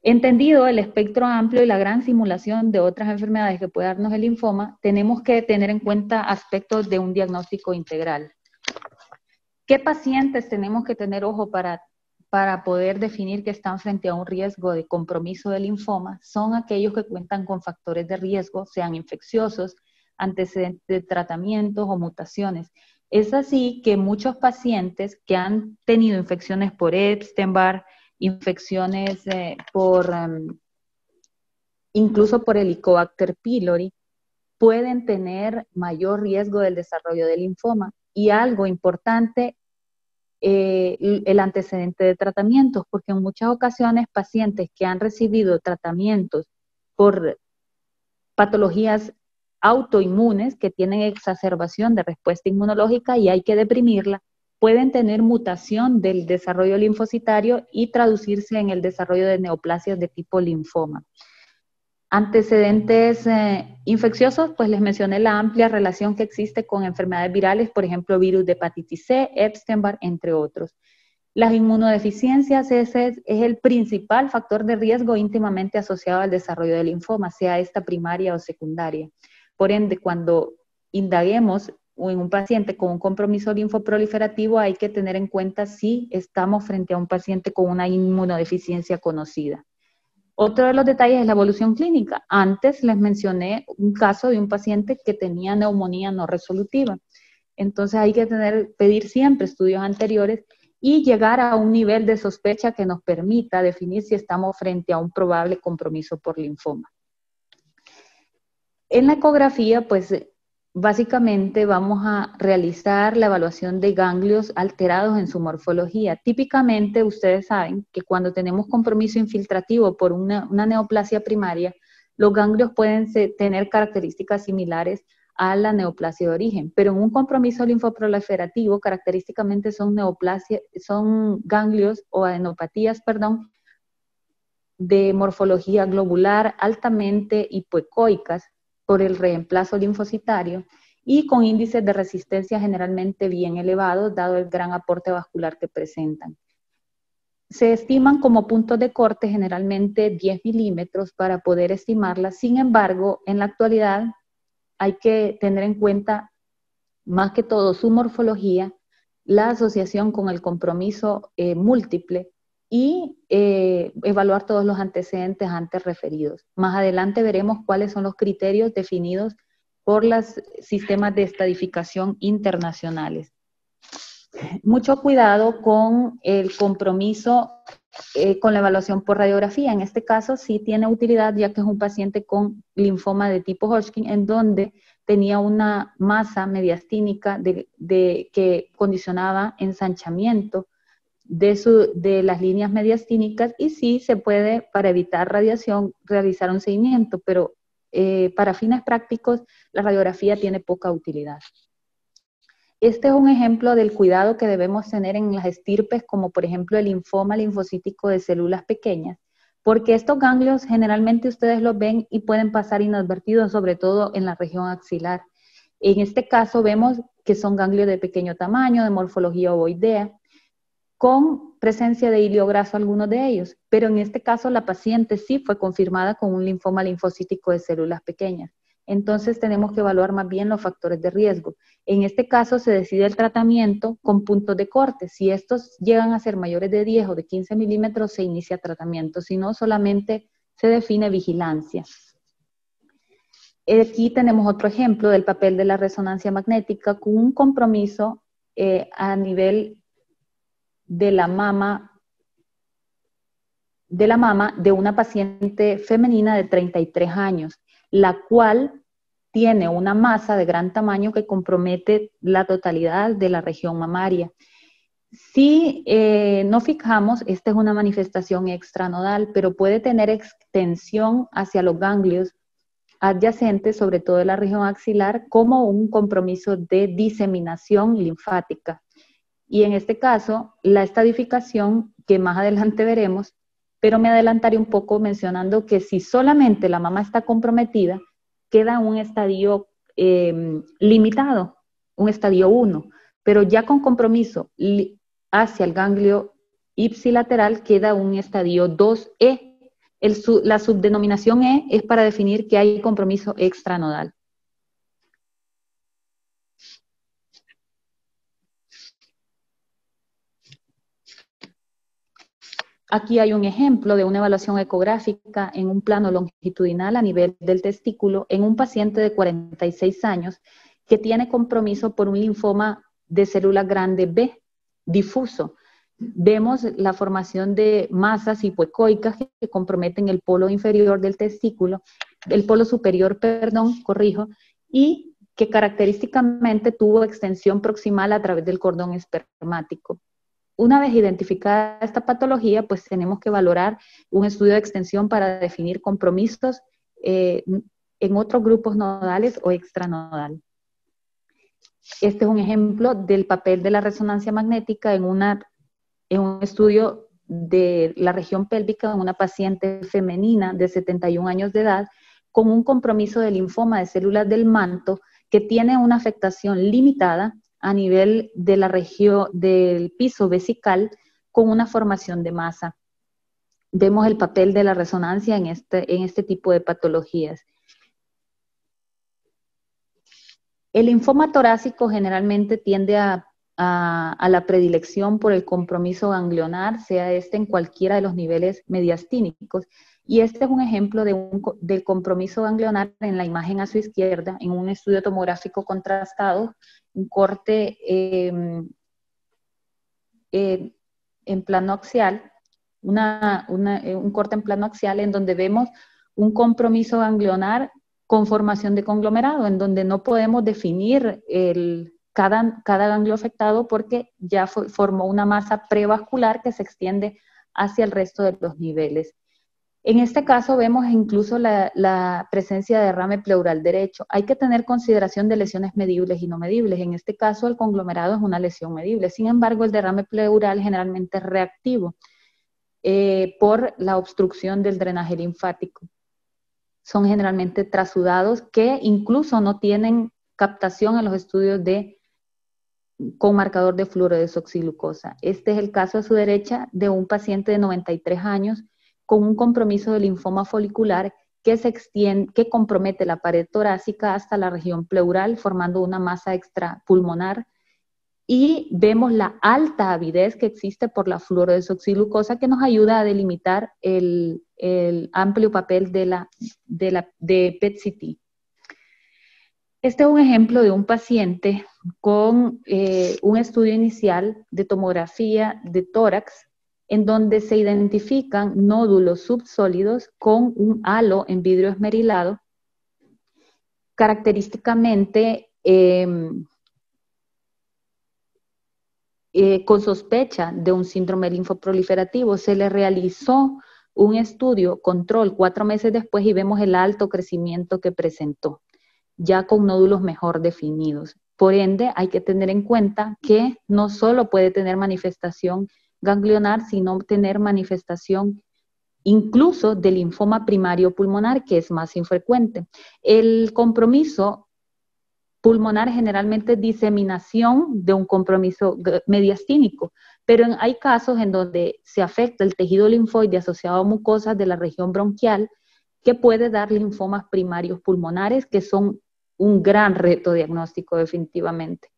Entendido el espectro amplio y la gran simulación de otras enfermedades que puede darnos el linfoma, tenemos que tener en cuenta aspectos de un diagnóstico integral. ¿Qué pacientes tenemos que tener ojo para, para poder definir que están frente a un riesgo de compromiso del linfoma? Son aquellos que cuentan con factores de riesgo, sean infecciosos, antecedentes de tratamientos o mutaciones. Es así que muchos pacientes que han tenido infecciones por Epstein-Barr, infecciones eh, por, um, incluso por Helicobacter pylori, pueden tener mayor riesgo del desarrollo del linfoma. Y algo importante, eh, el antecedente de tratamientos, porque en muchas ocasiones pacientes que han recibido tratamientos por patologías autoinmunes que tienen exacerbación de respuesta inmunológica y hay que deprimirla, pueden tener mutación del desarrollo linfocitario y traducirse en el desarrollo de neoplasias de tipo linfoma. Antecedentes eh, infecciosos, pues les mencioné la amplia relación que existe con enfermedades virales, por ejemplo, virus de hepatitis C, Epstein-Barr, entre otros. Las inmunodeficiencias, ese es, es el principal factor de riesgo íntimamente asociado al desarrollo del linfoma, sea esta primaria o secundaria. Por ende, cuando indaguemos en un paciente con un compromiso linfoproliferativo, hay que tener en cuenta si estamos frente a un paciente con una inmunodeficiencia conocida. Otro de los detalles es la evolución clínica. Antes les mencioné un caso de un paciente que tenía neumonía no resolutiva. Entonces hay que tener, pedir siempre estudios anteriores y llegar a un nivel de sospecha que nos permita definir si estamos frente a un probable compromiso por linfoma. En la ecografía, pues básicamente vamos a realizar la evaluación de ganglios alterados en su morfología. Típicamente ustedes saben que cuando tenemos compromiso infiltrativo por una, una neoplasia primaria, los ganglios pueden ser, tener características similares a la neoplasia de origen, pero en un compromiso linfoproliferativo característicamente son neoplasia, son ganglios o adenopatías, perdón, de morfología globular altamente hipoecoicas por el reemplazo linfocitario y con índices de resistencia generalmente bien elevados, dado el gran aporte vascular que presentan. Se estiman como puntos de corte generalmente diez milímetros para poder estimarlas. Sin embargo, en la actualidad hay que tener en cuenta más que todo su morfología, la asociación con el compromiso eh, múltiple y eh, evaluar todos los antecedentes antes referidos. Más adelante veremos cuáles son los criterios definidos por los sistemas de estadificación internacionales. Mucho cuidado con el compromiso eh, con la evaluación por radiografía. En este caso sí tiene utilidad, ya que es un paciente con linfoma de tipo Hodgkin, en donde tenía una masa mediastínica de, de, que condicionaba ensanchamiento de, su, de las líneas mediastínicas, y sí se puede, para evitar radiación, realizar un seguimiento, pero eh, para fines prácticos la radiografía tiene poca utilidad. Este es un ejemplo del cuidado que debemos tener en las estirpes, como por ejemplo el linfoma linfocítico de células pequeñas, porque estos ganglios generalmente ustedes los ven y pueden pasar inadvertidos, sobre todo en la región axilar. En este caso vemos que son ganglios de pequeño tamaño, de morfología ovoidea, con presencia de hilo graso algunos de ellos, pero en este caso la paciente sí fue confirmada con un linfoma linfocítico de células pequeñas. Entonces tenemos que evaluar más bien los factores de riesgo. En este caso se decide el tratamiento con puntos de corte. Si estos llegan a ser mayores de diez o de quince milímetros, se inicia tratamiento. Si no, solamente se define vigilancia. Aquí tenemos otro ejemplo del papel de la resonancia magnética con un compromiso eh, a nivel de la mama de la mama de una paciente femenina de treinta y tres años, la cual tiene una masa de gran tamaño que compromete la totalidad de la región mamaria. Si eh, nos fijamos, esta es una manifestación extranodal, pero puede tener extensión hacia los ganglios adyacentes, sobre todo de la región axilar, como un compromiso de diseminación linfática. Y en este caso, la estadificación, que más adelante veremos, pero me adelantaré un poco mencionando que si solamente la mama está comprometida, queda un estadio eh, limitado, un estadio uno, pero ya con compromiso hacia el ganglio ipsilateral queda un estadio dos E, El su, la subdenominación E es para definir que hay compromiso extranodal. Aquí hay un ejemplo de una evaluación ecográfica en un plano longitudinal a nivel del testículo en un paciente de cuarenta y seis años que tiene compromiso por un linfoma de célula grande B, difuso. Vemos la formación de masas hipoecoicas que comprometen el polo inferior del testículo, el polo superior, perdón, corrijo, y que característicamente tuvo extensión proximal a través del cordón espermático. Una vez identificada esta patología, pues tenemos que valorar un estudio de extensión para definir compromisos eh, en otros grupos nodales o extranodal. Este es un ejemplo del papel de la resonancia magnética en, una, en un estudio de la región pélvica en una paciente femenina de setenta y un años de edad con un compromiso de linfoma de células del manto que tiene una afectación limitada a nivel de la región del piso vesical con una formación de masa. Vemos el papel de la resonancia en este, en este tipo de patologías. El linfoma torácico generalmente tiende a, a, a la predilección por el compromiso ganglionar, sea este en cualquiera de los niveles mediastínicos. Y este es un ejemplo de un, del compromiso ganglionar en la imagen a su izquierda, en un estudio tomográfico contrastado, un corte eh, eh, en plano axial, una, una, eh, un corte en plano axial en donde vemos un compromiso ganglionar con formación de conglomerado, en donde no podemos definir el, cada, cada ganglio afectado porque ya for, formó una masa prevascular que se extiende hacia el resto de los niveles. En este caso vemos incluso la, la presencia de derrame pleural derecho. Hay que tener consideración de lesiones medibles y no medibles. En este caso el conglomerado es una lesión medible. Sin embargo, el derrame pleural generalmente es reactivo eh, por la obstrucción del drenaje linfático. Son generalmente trasudados que incluso no tienen captación en los estudios de, con marcador de fluorodesoxiglucosa. Este es el caso a su derecha de un paciente de noventa y tres años con un compromiso de linfoma folicular que se extiende, que compromete la pared torácica hasta la región pleural, formando una masa extrapulmonar. Y vemos la alta avidez que existe por la fluorodesoxiglucosa que nos ayuda a delimitar el, el amplio papel de, la, de, la, de P E T C T. Este es un ejemplo de un paciente con eh, un estudio inicial de tomografía de tórax en donde se identifican nódulos subsólidos con un halo en vidrio esmerilado, característicamente eh, eh, con sospecha de un síndrome linfoproliferativo. Se le realizó un estudio control cuatro meses después y vemos el alto crecimiento que presentó, ya con nódulos mejor definidos. Por ende, hay que tener en cuenta que no solo puede tener manifestación ganglionar, sino tener manifestación incluso de linfoma primario pulmonar, que es más infrecuente. El compromiso pulmonar generalmente es diseminación de un compromiso mediastínico, pero hay casos en donde se afecta el tejido linfoide asociado a mucosas de la región bronquial que puede dar linfomas primarios pulmonares, que son un gran reto diagnóstico definitivamente.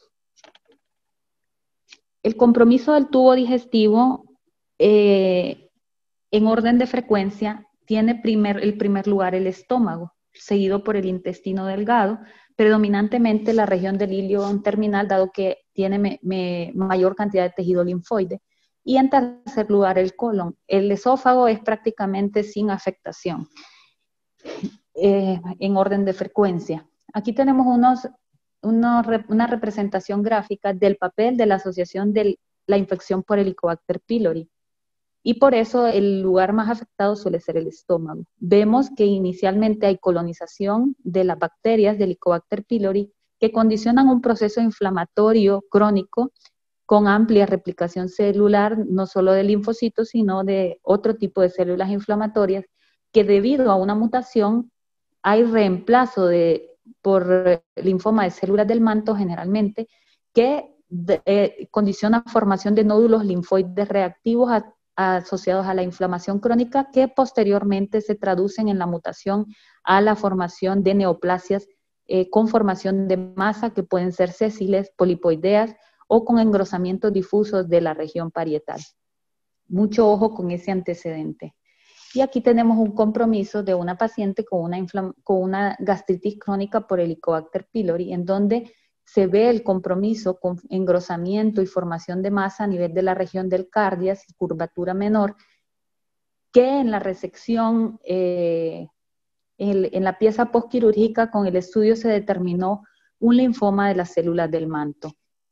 El compromiso del tubo digestivo, eh, en orden de frecuencia, tiene primer, el primer lugar el estómago, seguido por el intestino delgado, predominantemente la región del ilio terminal, dado que tiene me, me, mayor cantidad de tejido linfoide, y en tercer lugar el colon. El esófago es prácticamente sin afectación, eh, en orden de frecuencia. Aquí tenemos unos... Una, una representación gráfica del papel de la asociación de la infección por Helicobacter pylori. Y por eso el lugar más afectado suele ser el estómago. Vemos que inicialmente hay colonización de las bacterias de Helicobacter pylori que condicionan un proceso inflamatorio crónico con amplia replicación celular, no solo de linfocitos, sino de otro tipo de células inflamatorias, que debido a una mutación hay reemplazo de por linfoma de células del manto generalmente, que de, eh, condiciona formación de nódulos linfoides reactivos a, asociados a la inflamación crónica que posteriormente se traducen en la mutación a la formación de neoplasias eh, con formación de masa que pueden ser sésiles, polipoideas o con engrosamientos difusos de la región parietal. Mucho ojo con ese antecedente. Y aquí tenemos un compromiso de una paciente con una, con una gastritis crónica por Helicobacter pylori, en donde se ve el compromiso con engrosamiento y formación de masa a nivel de la región del cardias y curvatura menor, que en la resección, eh, en, en la pieza postquirúrgica con el estudio se determinó un linfoma de las células del manto.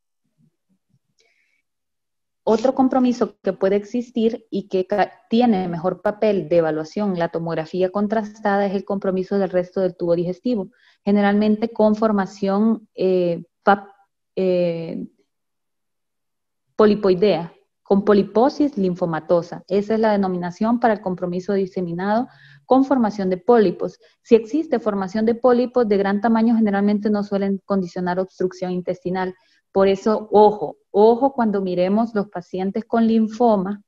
Otro compromiso que puede existir y que tiene mejor papel de evaluación en la tomografía contrastada es el compromiso del resto del tubo digestivo, generalmente con formación eh, pap, eh, polipoidea, con poliposis linfomatosa. Esa es la denominación para el compromiso diseminado con formación de pólipos. Si existe formación de pólipos de gran tamaño, generalmente no suelen condicionar obstrucción intestinal. Por eso, ojo, ojo cuando miremos los pacientes con linfoma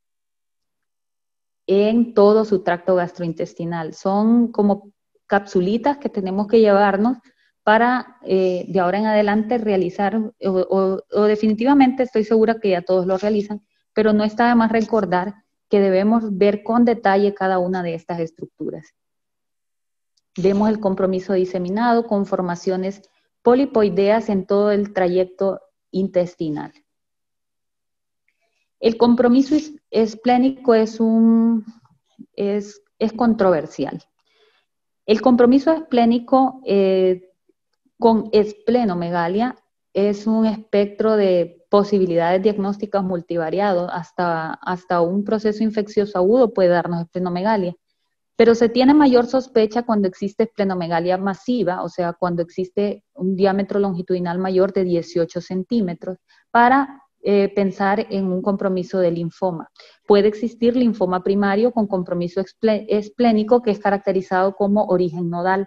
en todo su tracto gastrointestinal. Son como capsulitas que tenemos que llevarnos para eh, de ahora en adelante realizar, o, o, o definitivamente estoy segura que ya todos lo realizan, pero no está de más recordar que debemos ver con detalle cada una de estas estructuras. Vemos el compromiso diseminado con formaciones polipoideas en todo el trayecto intestinal. El compromiso esplénico es, un, es, es controversial. El compromiso esplénico eh, con esplenomegalia es un espectro de posibilidades diagnósticas multivariado, hasta, hasta un proceso infeccioso agudo puede darnos esplenomegalia. Pero se tiene mayor sospecha cuando existe esplenomegalia masiva, o sea, cuando existe un diámetro longitudinal mayor de dieciocho centímetros, para eh, pensar en un compromiso de linfoma. Puede existir linfoma primario con compromiso esplénico que es caracterizado como origen nodal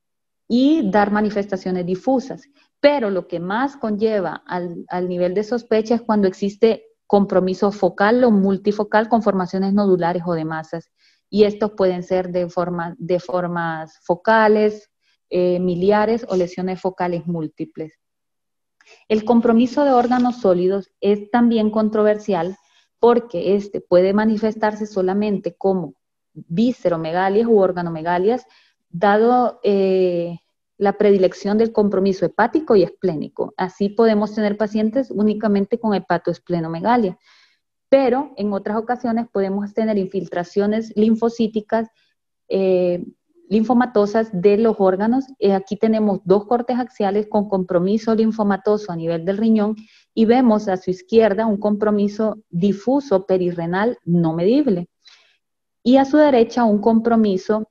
y dar manifestaciones difusas. Pero lo que más conlleva al, al nivel de sospecha es cuando existe compromiso focal o multifocal con formaciones nodulares o de masas. Y estos pueden ser de, forma, de formas focales, eh, miliares o lesiones focales múltiples. El compromiso de órganos sólidos es también controversial porque este puede manifestarse solamente como visceromegalias u organomegalias, dado eh, la predilección del compromiso hepático y esplénico. Así podemos tener pacientes únicamente con hepatoesplenomegalia. Pero en otras ocasiones podemos tener infiltraciones linfocíticas, eh, linfomatosas de los órganos. Eh, aquí tenemos dos cortes axiales con compromiso linfomatoso a nivel del riñón y vemos a su izquierda un compromiso difuso perirrenal no medible. Y a su derecha un compromiso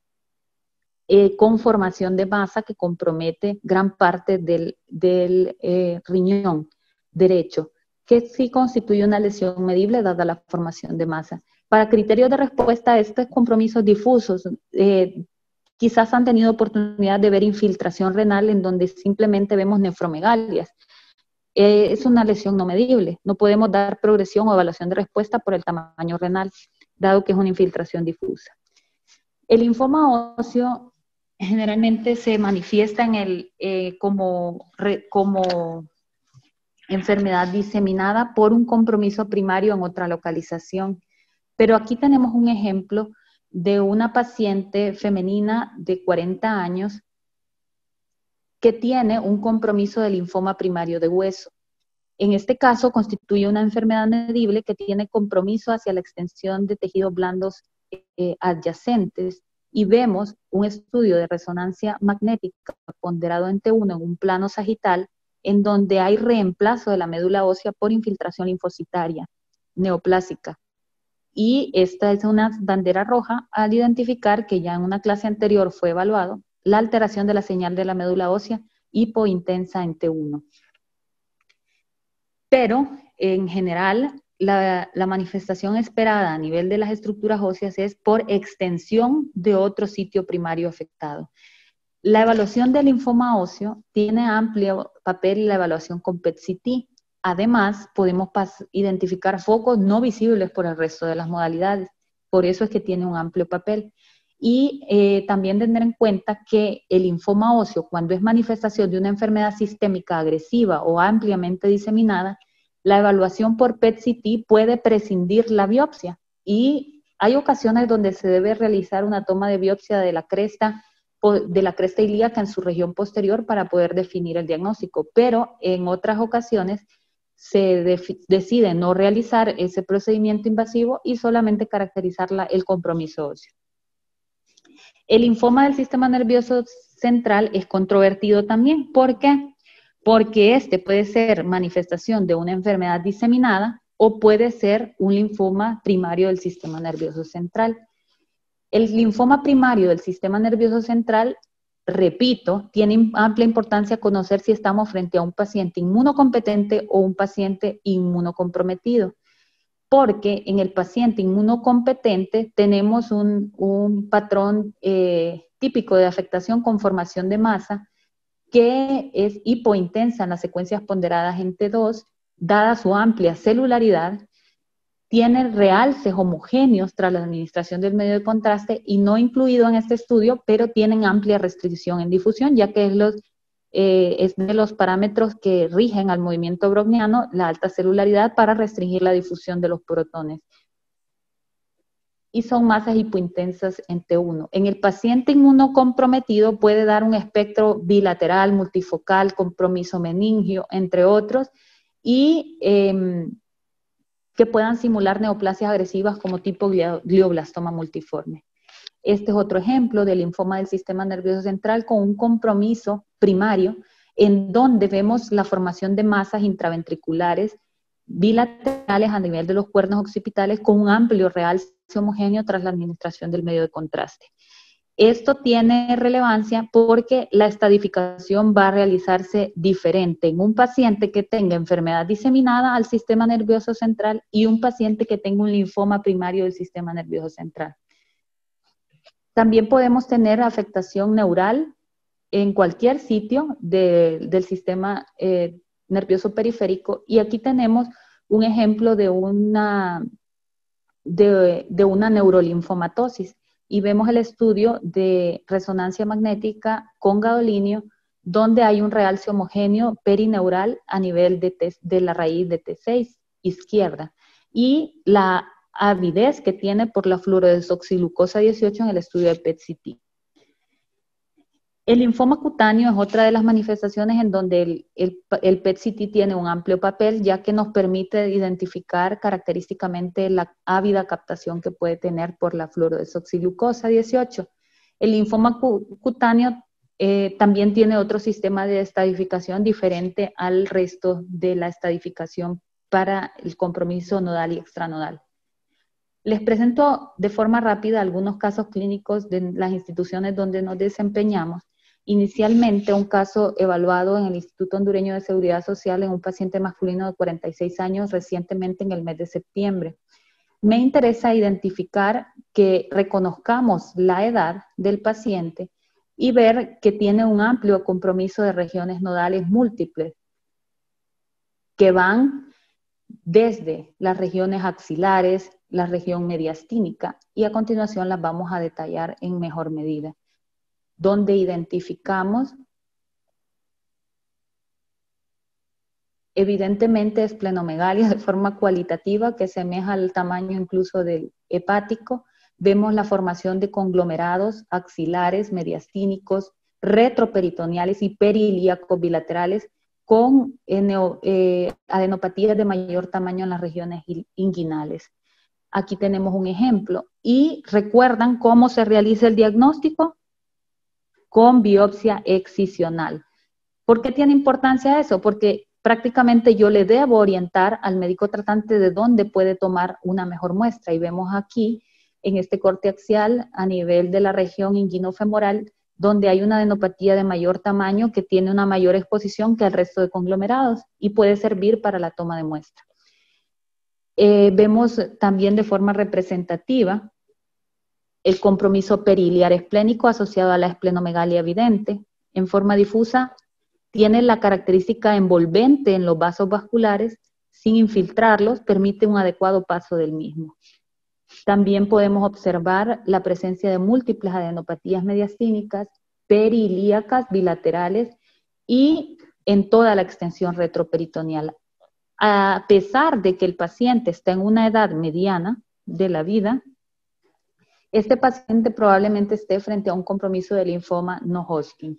eh, con formación de masa que compromete gran parte del, del eh, riñón derecho, que sí constituye una lesión medible dada la formación de masa. Para criterios de respuesta a estos compromisos difusos, eh, quizás han tenido oportunidad de ver infiltración renal en donde simplemente vemos nefromegalias. Eh, es una lesión no medible. No podemos dar progresión o evaluación de respuesta por el tamaño renal, dado que es una infiltración difusa. El linfoma óseo generalmente se manifiesta en el, eh, como, re, como enfermedad diseminada por un compromiso primario en otra localización. Pero aquí tenemos un ejemplo de una paciente femenina de cuarenta años que tiene un compromiso de linfoma primario de hueso. En este caso constituye una enfermedad medible que tiene compromiso hacia la extensión de tejidos blandos eh, adyacentes y vemos un estudio de resonancia magnética ponderado en T uno en un plano sagital en donde hay reemplazo de la médula ósea por infiltración linfocitaria neoplásica. Y esta es una bandera roja al identificar que ya en una clase anterior fue evaluado la alteración de la señal de la médula ósea hipointensa en T uno. Pero, en general, la, la manifestación esperada a nivel de las estructuras óseas es por extensión de otro sitio primario afectado. La evaluación del linfoma óseo tiene amplio papel en la evaluación con P E T C T. Además, podemos identificar focos no visibles por el resto de las modalidades. Por eso es que tiene un amplio papel. Y eh, también tener en cuenta que el linfoma óseo, cuando es manifestación de una enfermedad sistémica agresiva o ampliamente diseminada, la evaluación por P E T C T puede prescindir la biopsia. Y hay ocasiones donde se debe realizar una toma de biopsia de la cresta, de la cresta ilíaca en su región posterior para poder definir el diagnóstico. Pero en otras ocasiones se decide no realizar ese procedimiento invasivo y solamente caracterizar la, el compromiso óseo. El linfoma del sistema nervioso central es controvertido también. ¿Por qué? Porque este puede ser manifestación de una enfermedad diseminada o puede ser un linfoma primario del sistema nervioso central. El linfoma primario del sistema nervioso central, repito, tiene amplia importancia conocer si estamos frente a un paciente inmunocompetente o un paciente inmunocomprometido, porque en el paciente inmunocompetente tenemos un, un patrón eh, típico de afectación con formación de masa que es hipointensa en las secuencias ponderadas en T dos, dada su amplia celularidad, tiene realces homogéneos tras la administración del medio de contraste y no incluido en este estudio, pero tienen amplia restricción en difusión, ya que es, los, eh, es de los parámetros que rigen al movimiento browniano, la alta celularidad, para restringir la difusión de los protones. Y son masas hipointensas en T uno. En el paciente inmunocomprometido puede dar un espectro bilateral, multifocal, compromiso meningio, entre otros, y eh, que puedan simular neoplasias agresivas como tipo glioblastoma multiforme. Este es otro ejemplo del linfoma del sistema nervioso central con un compromiso primario en donde vemos la formación de masas intraventriculares bilaterales a nivel de los cuernos occipitales con un amplio realce homogéneo tras la administración del medio de contraste. Esto tiene relevancia porque la estadificación va a realizarse diferente en un paciente que tenga enfermedad diseminada al sistema nervioso central y un paciente que tenga un linfoma primario del sistema nervioso central. También podemos tener afectación neural en cualquier sitio de, del sistema eh, nervioso periférico, y aquí tenemos un ejemplo de una, de, de una neurolinfomatosis. Y vemos el estudio de resonancia magnética con gadolinio, donde hay un realce homogéneo perineural a nivel de, T, de la raíz de T seis izquierda, y la avidez que tiene por la fluorodesoxiglucosa dieciocho en el estudio de P E T C T. El linfoma cutáneo es otra de las manifestaciones en donde el, el, el P E T C T tiene un amplio papel, ya que nos permite identificar característicamente la ávida captación que puede tener por la fluorodesoxiglucosa dieciocho. El linfoma cutáneo eh, también tiene otro sistema de estadificación diferente al resto de la estadificación para el compromiso nodal y extranodal. Les presento de forma rápida algunos casos clínicos de las instituciones donde nos desempeñamos. Inicialmente, un caso evaluado en el Instituto Hondureño de Seguridad Social en un paciente masculino de cuarenta y seis años recientemente en el mes de septiembre. Me interesa identificar que reconozcamos la edad del paciente y ver que tiene un amplio compromiso de regiones nodales múltiples que van desde las regiones axilares, la región mediastínica, y a continuación las vamos a detallar en mejor medida, donde identificamos evidentemente esplenomegalia de forma cualitativa que semeja al tamaño incluso del hepático. Vemos la formación de conglomerados axilares, mediastínicos, retroperitoneales y periilíacos bilaterales con eh, adenopatías de mayor tamaño en las regiones inguinales. Aquí tenemos un ejemplo. ¿Y recuerdan cómo se realiza el diagnóstico? Con biopsia excisional. ¿Por qué tiene importancia eso? Porque prácticamente yo le debo orientar al médico tratante de dónde puede tomar una mejor muestra. Y vemos aquí, en este corte axial, a nivel de la región inguinofemoral, donde hay una adenopatía de mayor tamaño que tiene una mayor exposición que el resto de conglomerados y puede servir para la toma de muestra. Eh, vemos también de forma representativa el compromiso periliar esplénico asociado a la esplenomegalia evidente. En forma difusa tiene la característica envolvente en los vasos vasculares, sin infiltrarlos, permite un adecuado paso del mismo. También podemos observar la presencia de múltiples adenopatías mediastínicas, periilíacas bilaterales y en toda la extensión retroperitoneal. A pesar de que el paciente está en una edad mediana de la vida, este paciente probablemente esté frente a un compromiso de linfoma no Hodgkin.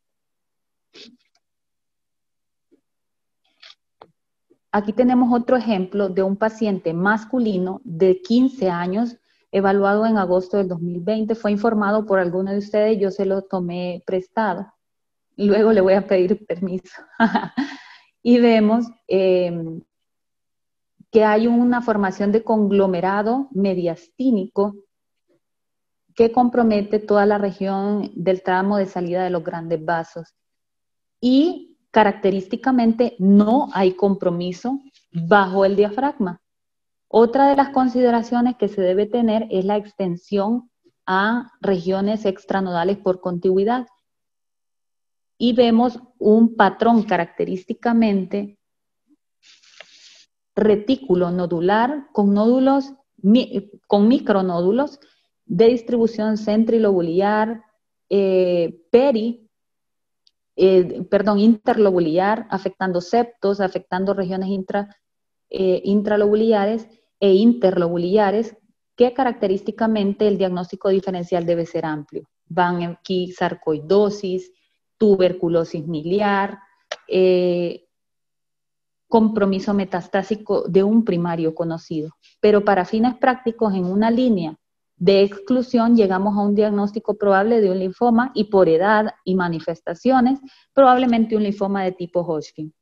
Aquí tenemos otro ejemplo de un paciente masculino de quince años, evaluado en agosto del dos mil veinte. Fue informado por alguno de ustedes, yo se lo tomé prestado. Luego le voy a pedir permiso. Y vemos eh, que hay una formación de conglomerado mediastínico que compromete toda la región del tramo de salida de los grandes vasos. Y característicamente no hay compromiso bajo el diafragma. Otra de las consideraciones que se debe tener es la extensión a regiones extranodales por contigüidad. Y vemos un patrón característicamente retículo nodular con nódulos, con micronódulos de distribución centrilobular, eh, peri, eh, perdón, interlobular, afectando septos, afectando regiones intra, eh, intralobulares e interlobulares, que característicamente el diagnóstico diferencial debe ser amplio. Van aquí sarcoidosis, tuberculosis miliar, eh, compromiso metastásico de un primario conocido. Pero para fines prácticos, en una línea de exclusión, llegamos a un diagnóstico probable de un linfoma y por edad y manifestaciones, probablemente un linfoma de tipo Hodgkin.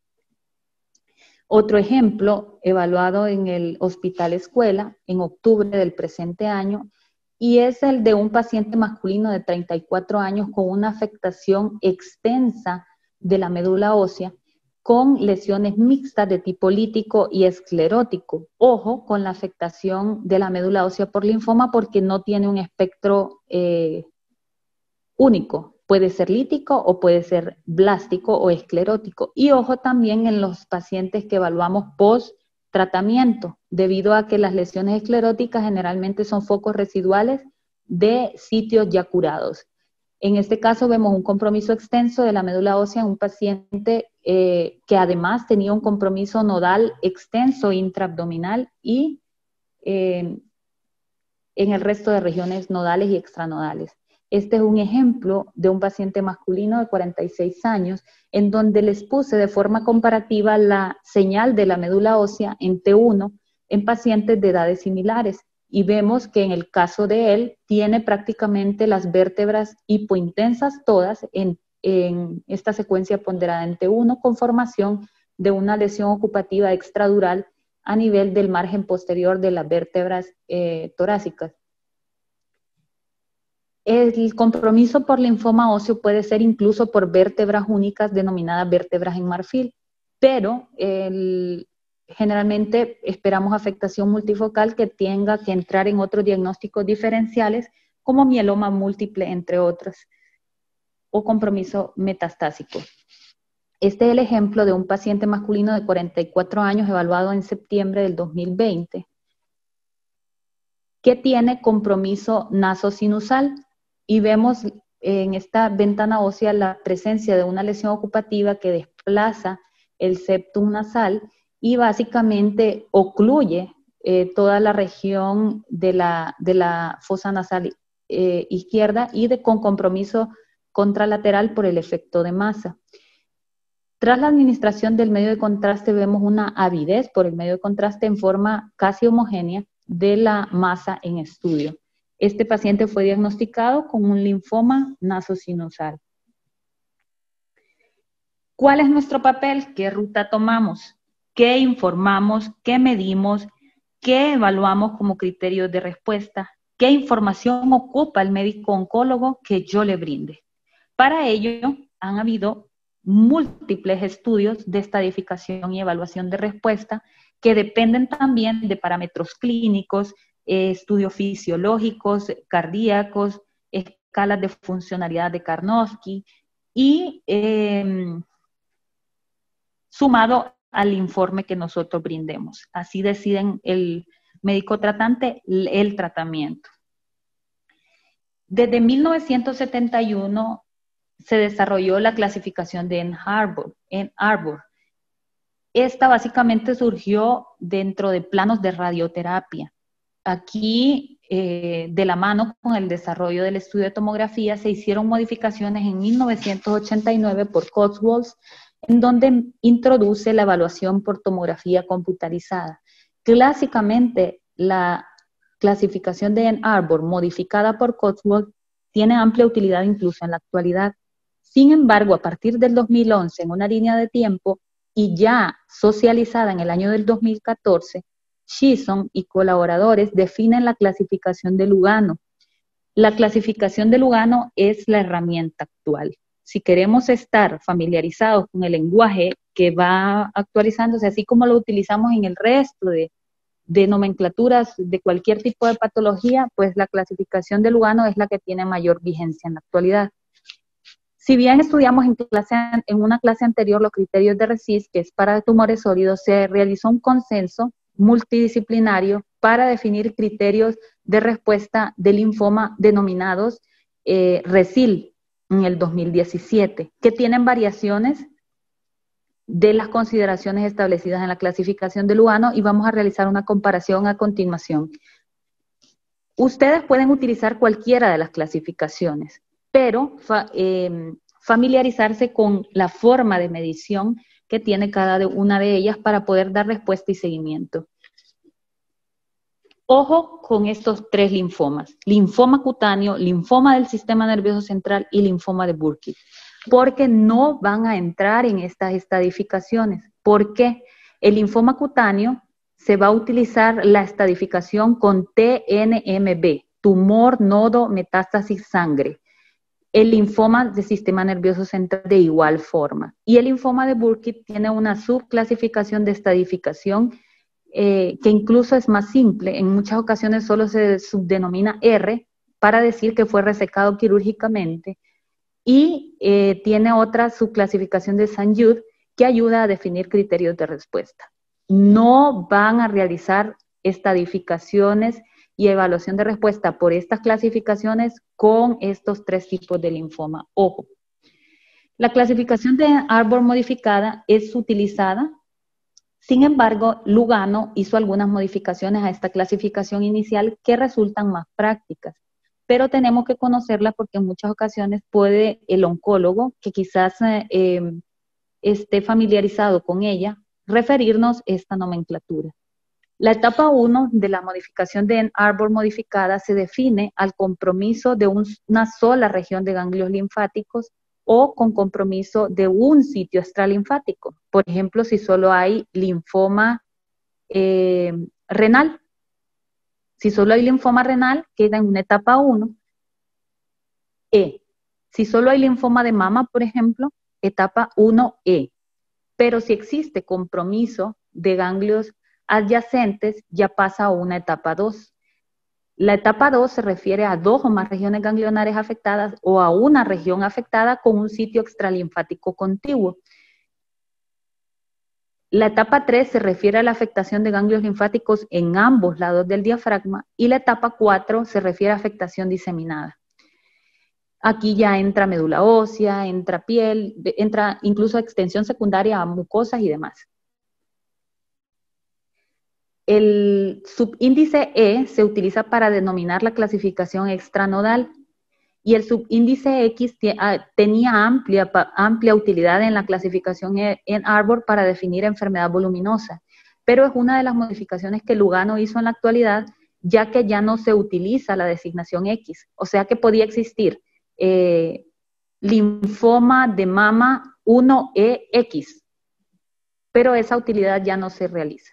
Otro ejemplo, evaluado en el Hospital Escuela en octubre del presente año, y es el de un paciente masculino de treinta y cuatro años con una afectación extensa de la médula ósea, con lesiones mixtas de tipo lítico y esclerótico. Ojo con la afectación de la médula ósea por linfoma porque no tiene un espectro eh, único. Puede ser lítico o puede ser blástico o esclerótico. Y ojo también en los pacientes que evaluamos post-tratamiento, debido a que las lesiones escleróticas generalmente son focos residuales de sitios ya curados. En este caso vemos un compromiso extenso de la médula ósea en un paciente eh, que además tenía un compromiso nodal extenso intraabdominal y eh, en el resto de regiones nodales y extranodales. Este es un ejemplo de un paciente masculino de cuarenta y seis años en donde les puse de forma comparativa la señal de la médula ósea en T uno en pacientes de edades similares. Y vemos que en el caso de él tiene prácticamente las vértebras hipointensas todas en, en esta secuencia ponderada en T uno con formación de una lesión ocupativa extradural a nivel del margen posterior de las vértebras eh, torácicas. El compromiso por linfoma óseo puede ser incluso por vértebras únicas denominadas vértebras en marfil, pero el generalmente esperamos afectación multifocal que tenga que entrar en otros diagnósticos diferenciales como mieloma múltiple, entre otros, o compromiso metastásico. Este es el ejemplo de un paciente masculino de cuarenta y cuatro años evaluado en septiembre del dos mil veinte que tiene compromiso nasosinusal y vemos en esta ventana ósea la presencia de una lesión ocupativa que desplaza el septum nasal y básicamente ocluye eh, toda la región de la, de la fosa nasal eh, izquierda y de, con compromiso contralateral por el efecto de masa. Tras la administración del medio de contraste vemos una avidez por el medio de contraste en forma casi homogénea de la masa en estudio. Este paciente fue diagnosticado con un linfoma nasosinusal. ¿Cuál es nuestro papel? ¿Qué ruta tomamos? ¿Qué informamos? ¿Qué medimos? ¿Qué evaluamos como criterios de respuesta? ¿Qué información ocupa el médico oncólogo que yo le brinde? Para ello, han habido múltiples estudios de estadificación y evaluación de respuesta que dependen también de parámetros clínicos, eh, estudios fisiológicos, cardíacos, escalas de funcionalidad de Karnofsky y... Eh, sumado al informe que nosotros brindemos. Así deciden el médico tratante el tratamiento. Desde mil novecientos setenta y uno se desarrolló la clasificación de Ann Arbor. Ann Arbor. Esta básicamente surgió dentro de planos de radioterapia. Aquí, eh, de la mano con el desarrollo del estudio de tomografía, se hicieron modificaciones en mil novecientos ochenta y nueve por Cotswolds, en donde introduce la evaluación por tomografía computarizada. Clásicamente, la clasificación de Ann Arbor, modificada por Cotswolds, tiene amplia utilidad incluso en la actualidad. Sin embargo, a partir del dos mil once, en una línea de tiempo, y ya socializada en el año del dos mil catorce, Chisholm y colaboradores definen la clasificación de Lugano. La clasificación de Lugano es la herramienta actual. Si queremos estar familiarizados con el lenguaje que va actualizándose, así como lo utilizamos en el resto de, de nomenclaturas de cualquier tipo de patología, pues la clasificación de Lugano es la que tiene mayor vigencia en la actualidad. Si bien estudiamos en, clase, en una clase anterior los criterios de RECIST, que es para tumores sólidos, se realizó un consenso multidisciplinario para definir criterios de respuesta de linfoma denominados eh, RECIL en el dos mil diecisiete, que tienen variaciones de las consideraciones establecidas en la clasificación de Lugano, y vamos a realizar una comparación a continuación. Ustedes pueden utilizar cualquiera de las clasificaciones, pero fa, eh, familiarizarse con la forma de medición que tiene cada una de ellas para poder dar respuesta y seguimiento. Ojo con estos tres linfomas: linfoma cutáneo, linfoma del sistema nervioso central y linfoma de Burkitt, porque no van a entrar en estas estadificaciones. ¿Por qué? El linfoma cutáneo se va a utilizar la estadificación con T N M B, tumor, nodo, metástasis, sangre. El linfoma del sistema nervioso central de igual forma. Y el linfoma de Burkitt tiene una subclasificación de estadificación eh, que incluso es más simple. En muchas ocasiones solo se subdenomina R para decir que fue resecado quirúrgicamente. Y eh, tiene otra subclasificación de Saint Jude que ayuda a definir criterios de respuesta. No van a realizar estadificaciones y evaluación de respuesta por estas clasificaciones con estos tres tipos de linfoma. Ojo, la clasificación de Arbor modificada es utilizada, sin embargo, Lugano hizo algunas modificaciones a esta clasificación inicial que resultan más prácticas, pero tenemos que conocerla porque en muchas ocasiones puede el oncólogo, que quizás eh, esté familiarizado con ella, referirnos esta nomenclatura. La etapa uno de la modificación de Ann Arbor modificada se define al compromiso de un, una sola región de ganglios linfáticos o con compromiso de un sitio extralinfático. Por ejemplo, si solo hay linfoma eh, renal. Si solo hay linfoma renal, queda en una etapa uno. E. Si solo hay linfoma de mama, por ejemplo, etapa uno E. Pero si existe compromiso de ganglios adyacentes, ya pasa a una etapa dos. La etapa dos se refiere a dos o más regiones ganglionares afectadas o a una región afectada con un sitio extralinfático contiguo. La etapa tres se refiere a la afectación de ganglios linfáticos en ambos lados del diafragma y la etapa cuatro se refiere a afectación diseminada. Aquí ya entra médula ósea, entra piel, entra incluso extensión secundaria a mucosas y demás. El subíndice E se utiliza para denominar la clasificación extranodal y el subíndice X tenía amplia, amplia utilidad en la clasificación en Arbor para definir enfermedad voluminosa, pero es una de las modificaciones que Lugano hizo en la actualidad, ya que ya no se utiliza la designación X, o sea que podía existir eh, linfoma de mama uno E X, pero esa utilidad ya no se realiza.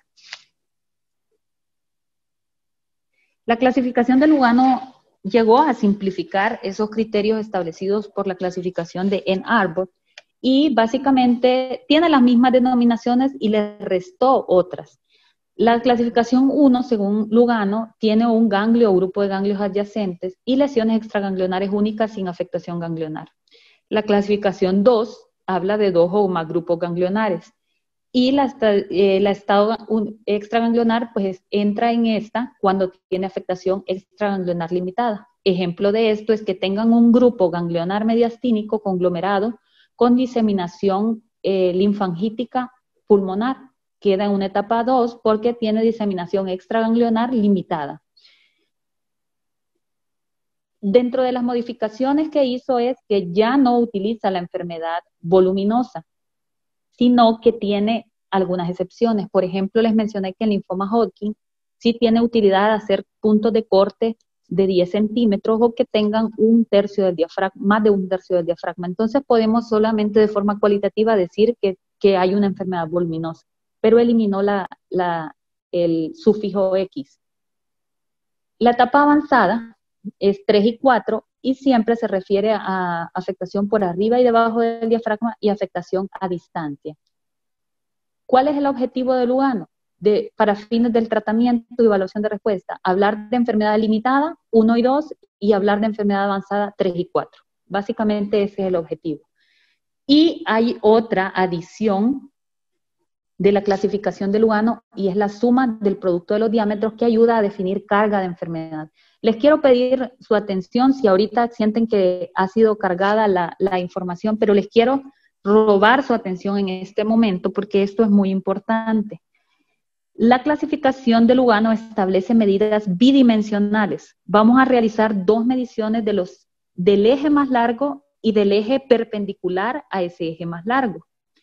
La clasificación de Lugano llegó a simplificar esos criterios establecidos por la clasificación de Ann Arbor y básicamente tiene las mismas denominaciones y le restó otras. La clasificación uno, según Lugano, tiene un ganglio o grupo de ganglios adyacentes y lesiones extraganglionares únicas sin afectación ganglionar. La clasificación dos habla de dos o más grupos ganglionares. y la, eh, la estado extraganglionar pues entra en esta cuando tiene afectación extraganglionar limitada. Ejemplo de esto es que tengan un grupo ganglionar mediastínico conglomerado con diseminación eh, linfangítica pulmonar. Queda en una etapa dos porque tiene diseminación extraganglionar limitada. Dentro de las modificaciones que hizo es que ya no utiliza la enfermedad voluminosa, sino que tiene algunas excepciones. Por ejemplo, les mencioné que el linfoma Hodgkin sí tiene utilidad de hacer puntos de corte de diez centímetros o que tengan un tercio del diafragma, más de un tercio del diafragma. Entonces podemos solamente de forma cualitativa decir que, que hay una enfermedad voluminosa, pero eliminó la, la, el sufijo X. La etapa avanzada es tres y cuatro y siempre se refiere a afectación por arriba y debajo del diafragma y afectación a distancia. ¿Cuál es el objetivo de Lugano? De, para fines del tratamiento y evaluación de respuesta, hablar de enfermedad limitada, uno y dos, y hablar de enfermedad avanzada, tres y cuatro. Básicamente ese es el objetivo. Y hay otra adición de la clasificación de Lugano, y es la suma del producto de los diámetros que ayuda a definir carga de enfermedad. Les quiero pedir su atención si ahorita sienten que ha sido cargada la, la información, pero les quiero robar su atención en este momento porque esto es muy importante. La clasificación de Lugano establece medidas bidimensionales. Vamos a realizar dos mediciones de los, del eje más largo y del eje perpendicular a ese eje más largo.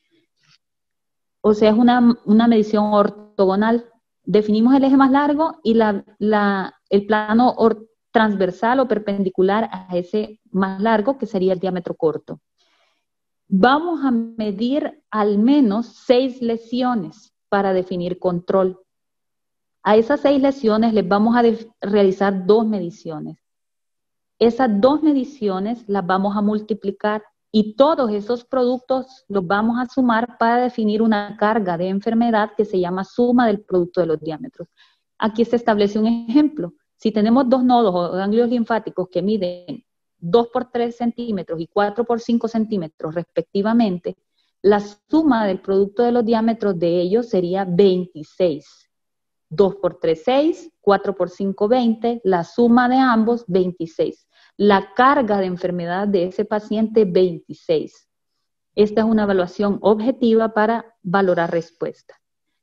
O sea, es una, una medición ortogonal. Definimos el eje más largo y la, la, el plano or, transversal o perpendicular a ese más largo, que sería el diámetro corto. Vamos a medir al menos seis lesiones para definir control. A esas seis lesiones les vamos a realizar dos mediciones. Esas dos mediciones las vamos a multiplicar y todos esos productos los vamos a sumar para definir una carga de enfermedad que se llama suma del producto de los diámetros. Aquí se establece un ejemplo. Si tenemos dos nodos o ganglios linfáticos que miden dos por tres centímetros y cuatro por cinco centímetros respectivamente, la suma del producto de los diámetros de ellos sería veintiséis. dos por tres, seis, cuatro por cinco, veinte, la suma de ambos, veintiséis. La carga de enfermedad de ese paciente, veintiséis. Esta es una evaluación objetiva para valorar respuesta.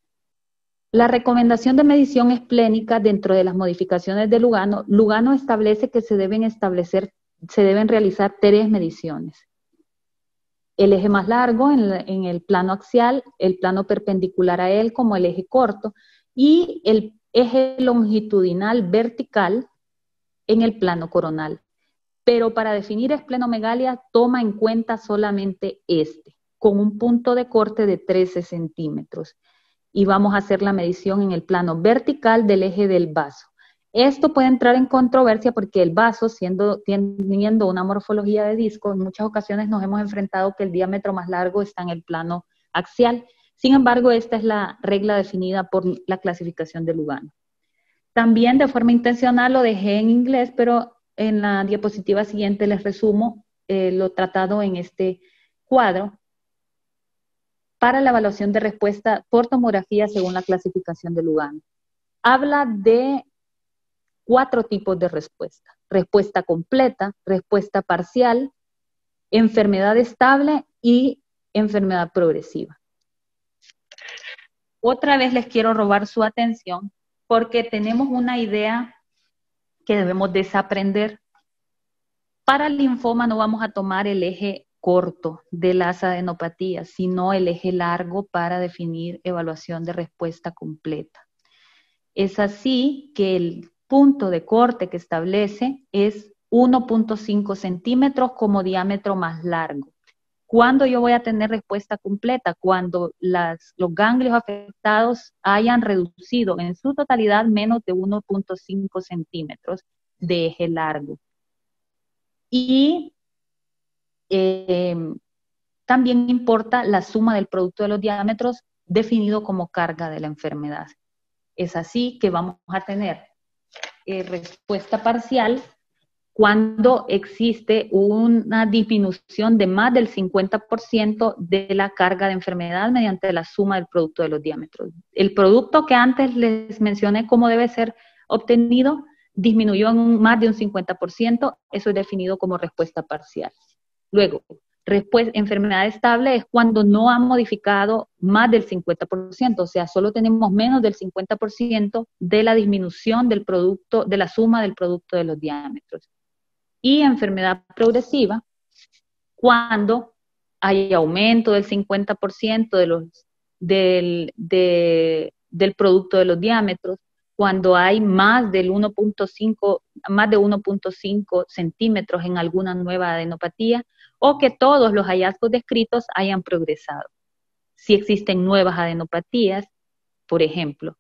La recomendación de medición esplénica dentro de las modificaciones de Lugano, Lugano establece que se deben establecer, se deben realizar tres mediciones. El eje más largo en, la, en el plano axial, el plano perpendicular a él como el eje corto y el eje longitudinal vertical en el plano coronal. Pero para definir esplenomegalia toma en cuenta solamente este, con un punto de corte de trece centímetros. Y vamos a hacer la medición en el plano vertical del eje del vaso. Esto puede entrar en controversia porque el vaso, siendo, teniendo una morfología de disco, en muchas ocasiones nos hemos enfrentado que el diámetro más largo está en el plano axial. Sin embargo, esta es la regla definida por la clasificación de Lugano. También de forma intencional lo dejé en inglés, pero en la diapositiva siguiente les resumo eh, lo tratado en este cuadro para la evaluación de respuesta por tomografía según la clasificación de Lugano. Habla de cuatro tipos de respuesta. Respuesta completa, respuesta parcial, enfermedad estable y enfermedad progresiva. Otra vez les quiero robar su atención porque tenemos una idea que debemos desaprender. Para el linfoma no vamos a tomar el eje corto de las adenopatías, sino el eje largo para definir evaluación de respuesta completa. Es así que el punto de corte que establece es uno punto cinco centímetros como diámetro más largo. ¿Cuándo yo voy a tener respuesta completa? Cuando las, los ganglios afectados hayan reducido en su totalidad menos de uno punto cinco centímetros de eje largo. Y eh, también importa la suma del producto de los diámetros definido como carga de la enfermedad. Es así que vamos a tener eh, respuesta parcial cuando existe una disminución de más del cincuenta por ciento de la carga de enfermedad mediante la suma del producto de los diámetros. El producto que antes les mencioné cómo debe ser obtenido disminuyó en un, más de un cincuenta por ciento, eso es definido como respuesta parcial. Luego, enfermedad estable es cuando no ha modificado más del cincuenta por ciento, o sea, solo tenemos menos del cincuenta por ciento de la disminución del producto, de la suma del producto de los diámetros. Y enfermedad progresiva, cuando hay aumento del cincuenta por ciento de los, del, de, del producto de los diámetros, cuando hay más del uno punto cinco, más de uno punto cinco centímetros en alguna nueva adenopatía, o que todos los hallazgos descritos hayan progresado. Si existen nuevas adenopatías, por ejemplo.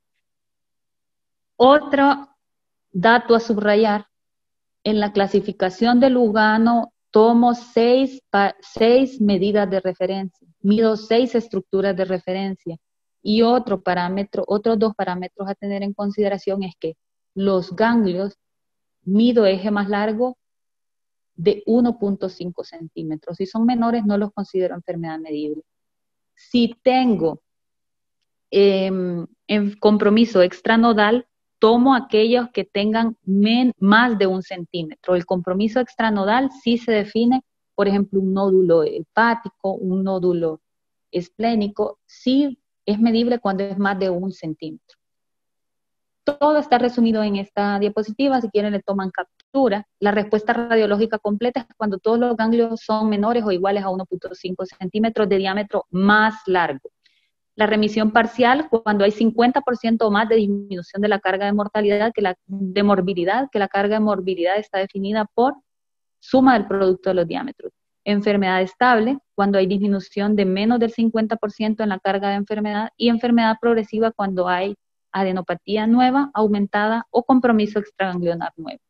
Otro dato a subrayar, en la clasificación de Lugano tomo seis, seis medidas de referencia, mido seis estructuras de referencia, y otro parámetro, otros dos parámetros a tener en consideración es que los ganglios, mido eje más largo de uno punto cinco centímetros. Si son menores, no los considero enfermedad medible. Si tengo eh, en compromiso extranodal, tomo aquellos que tengan men, más de un centímetro. El compromiso extranodal sí se define, por ejemplo, un nódulo hepático, un nódulo esplénico, sí es medible cuando es más de un centímetro. Todo está resumido en esta diapositiva, si quieren le toman captura. La respuesta radiológica completa es cuando todos los ganglios son menores o iguales a uno punto cinco centímetros de diámetro más largo. La remisión parcial, cuando hay cincuenta por ciento o más de disminución de la carga de mortalidad, que la, de morbilidad, que la carga de morbilidad está definida por suma del producto de los diámetros. Enfermedad estable, cuando hay disminución de menos del cincuenta por ciento en la carga de enfermedad, y enfermedad progresiva cuando hay adenopatía nueva, aumentada o compromiso extraganglionar nuevo.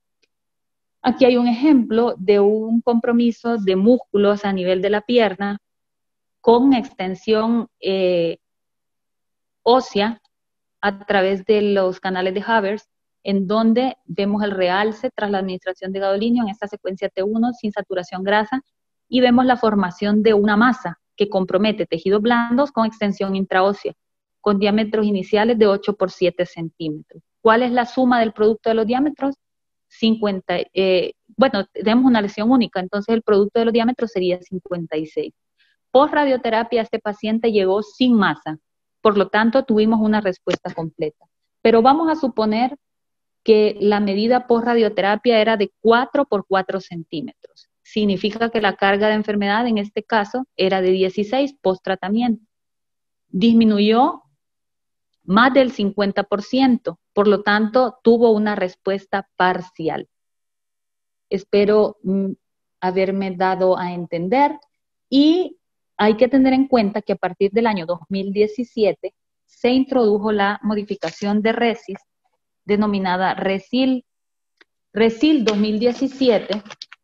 Aquí hay un ejemplo de un compromiso de músculos a nivel de la pierna con extensión eh, ósea a través de los canales de Havers, en donde vemos el realce tras la administración de gadolinio en esta secuencia T uno sin saturación grasa, y vemos la formación de una masa que compromete tejidos blandos con extensión intraósea, con diámetros iniciales de ocho por siete centímetros. ¿Cuál es la suma del producto de los diámetros? cincuenta, eh, bueno, tenemos una lesión única, entonces el producto de los diámetros sería cincuenta y seis. Post radioterapia este paciente llegó sin masa, por lo tanto tuvimos una respuesta completa. Pero vamos a suponer que la medida post radioterapia era de cuatro por cuatro centímetros. Significa que la carga de enfermedad en este caso era de dieciséis post tratamiento. Disminuyó más del cincuenta por ciento, por lo tanto tuvo una respuesta parcial. Espero mm, haberme dado a entender, y hay que tener en cuenta que a partir del año dos mil diecisiete se introdujo la modificación de RECIS denominada RECIL. RECIL dos mil diecisiete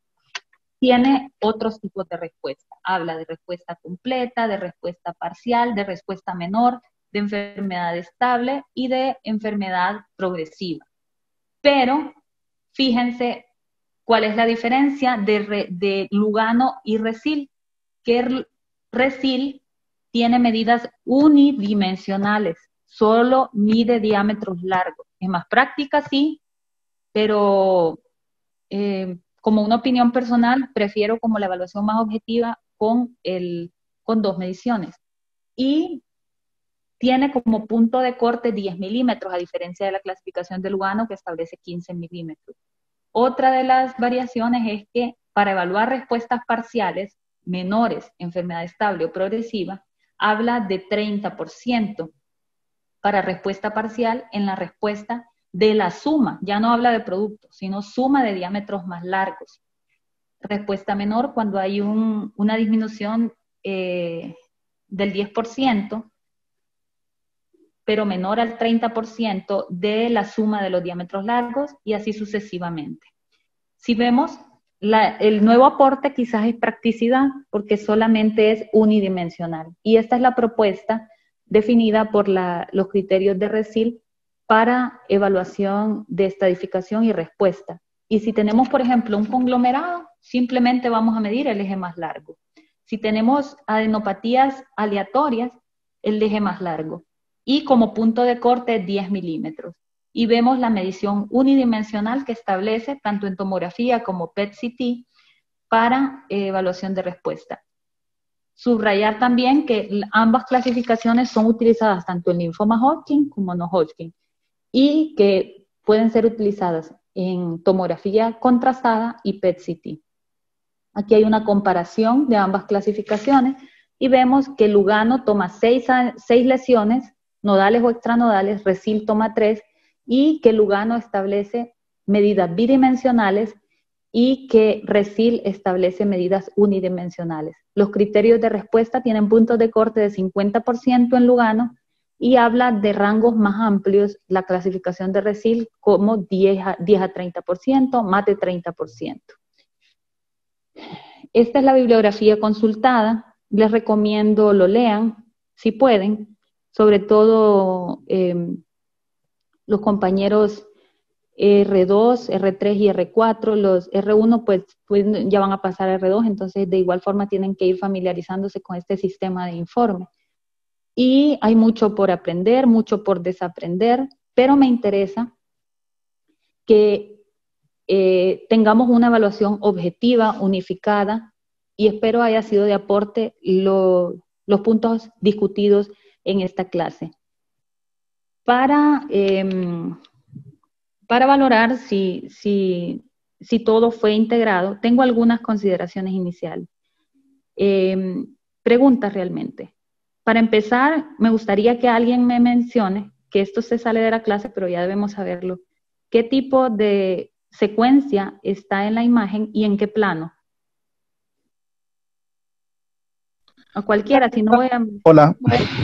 tiene otros tipos de respuesta. Habla de respuesta completa, de respuesta parcial, de respuesta menor, de enfermedad estable y de enfermedad progresiva. Pero fíjense cuál es la diferencia de, re, de Lugano y RECIL, que RECIL tiene medidas unidimensionales, solo mide diámetros largos. Es más práctica, sí, pero eh, como una opinión personal, prefiero como la evaluación más objetiva con, el, con dos mediciones. Y tiene como punto de corte diez milímetros, a diferencia de la clasificación de Lugano que establece quince milímetros. Otra de las variaciones es que para evaluar respuestas parciales menores, enfermedad estable o progresiva, habla de treinta por ciento para respuesta parcial en la respuesta de la suma, ya no habla de producto, sino suma de diámetros más largos. Respuesta menor cuando hay un, una disminución eh, del diez por ciento, pero menor al treinta por ciento de la suma de los diámetros largos, y así sucesivamente. Si vemos, la, el nuevo aporte quizás es practicidad, porque solamente es unidimensional. Y esta es la propuesta definida por la, los criterios de RECIL para evaluación de estadificación y respuesta. Y si tenemos, por ejemplo, un conglomerado, simplemente vamos a medir el eje más largo. Si tenemos adenopatías aleatorias, el eje más largo. Y como punto de corte, diez milímetros. Y vemos la medición unidimensional que establece tanto en tomografía como P E T C T para eh, evaluación de respuesta. Subrayar también que ambas clasificaciones son utilizadas tanto en linfoma Hodgkin como no Hodgkin y que pueden ser utilizadas en tomografía contrastada y P E T C T. Aquí hay una comparación de ambas clasificaciones y vemos que Lugano toma seis, seis lesiones, nodales o extranodales, RECIL toma tres, y que Lugano establece medidas bidimensionales y que RECIL establece medidas unidimensionales. Los criterios de respuesta tienen puntos de corte de cincuenta por ciento en Lugano y habla de rangos más amplios, la clasificación de RECIL como diez a treinta por ciento, más de treinta por ciento. Esta es la bibliografía consultada, les recomiendo lo lean, si pueden, sobre todo eh, los compañeros R dos, R tres y R cuatro, los R uno pues, pues ya van a pasar a R dos, entonces de igual forma tienen que ir familiarizándose con este sistema de informe. Y hay mucho por aprender, mucho por desaprender, pero me interesa que eh, tengamos una evaluación objetiva, unificada, y espero haya sido de aporte lo, los puntos discutidos en esta clase. Para... Eh, Para valorar si, si, si todo fue integrado, tengo algunas consideraciones iniciales. Eh, preguntas realmente. Para empezar, me gustaría que alguien me mencione, que esto se sale de la clase, pero ya debemos saberlo, qué tipo de secuencia está en la imagen y en qué plano. A cualquiera, si no voy a... Hola.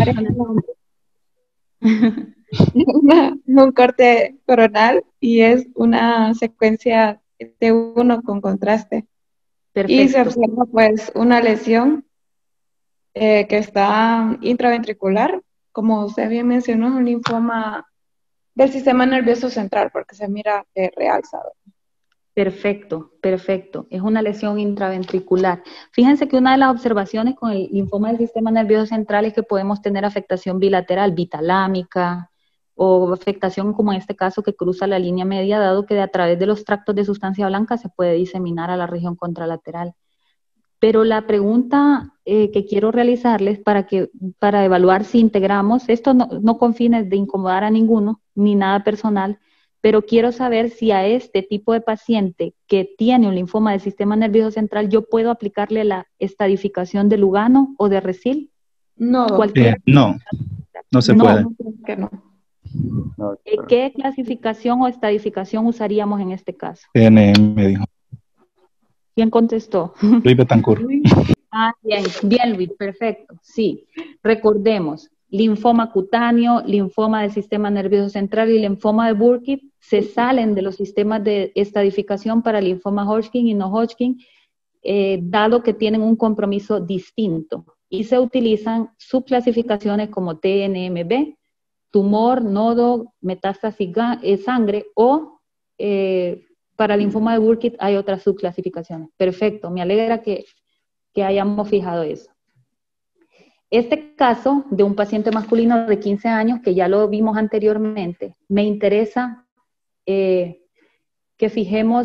Un corte coronal y es una secuencia T uno con contraste. Perfecto. Y se observa pues una lesión eh, que está intraventricular, como usted bien mencionó, es un linfoma del sistema nervioso central porque se mira eh, realzado. Perfecto, perfecto. Es una lesión intraventricular. Fíjense que una de las observaciones con el linfoma del sistema nervioso central es que podemos tener afectación bilateral, bitalámica, o afectación como en este caso que cruza la línea media, dado que a través de los tractos de sustancia blanca se puede diseminar a la región contralateral. Pero la pregunta eh, que quiero realizarles para, que, para evaluar si integramos, esto no, no con fines de incomodar a ninguno, ni nada personal, pero quiero saber si a este tipo de paciente que tiene un linfoma del sistema nervioso central, yo puedo aplicarle la estadificación de Lugano o de RECIL. No, eh, no, no se no, puede. No, que no. No, ¿Qué clasificación o estadificación usaríamos en este caso? T N M dijo. ¿Quién contestó? Luis Betancourt. Ah, bien, bien Luis, perfecto. Sí, recordemos, linfoma cutáneo, linfoma del sistema nervioso central y linfoma de Burkitt se salen de los sistemas de estadificación para linfoma Hodgkin y no Hodgkin, eh, dado que tienen un compromiso distinto y se utilizan subclasificaciones como T N M B, tumor, nodo, metástasis, eh, sangre o eh, para linfoma de Burkitt hay otras subclasificaciones. Perfecto, me alegra que, que hayamos fijado eso. Este caso de un paciente masculino de quince años, que ya lo vimos anteriormente, me interesa eh, que fijemos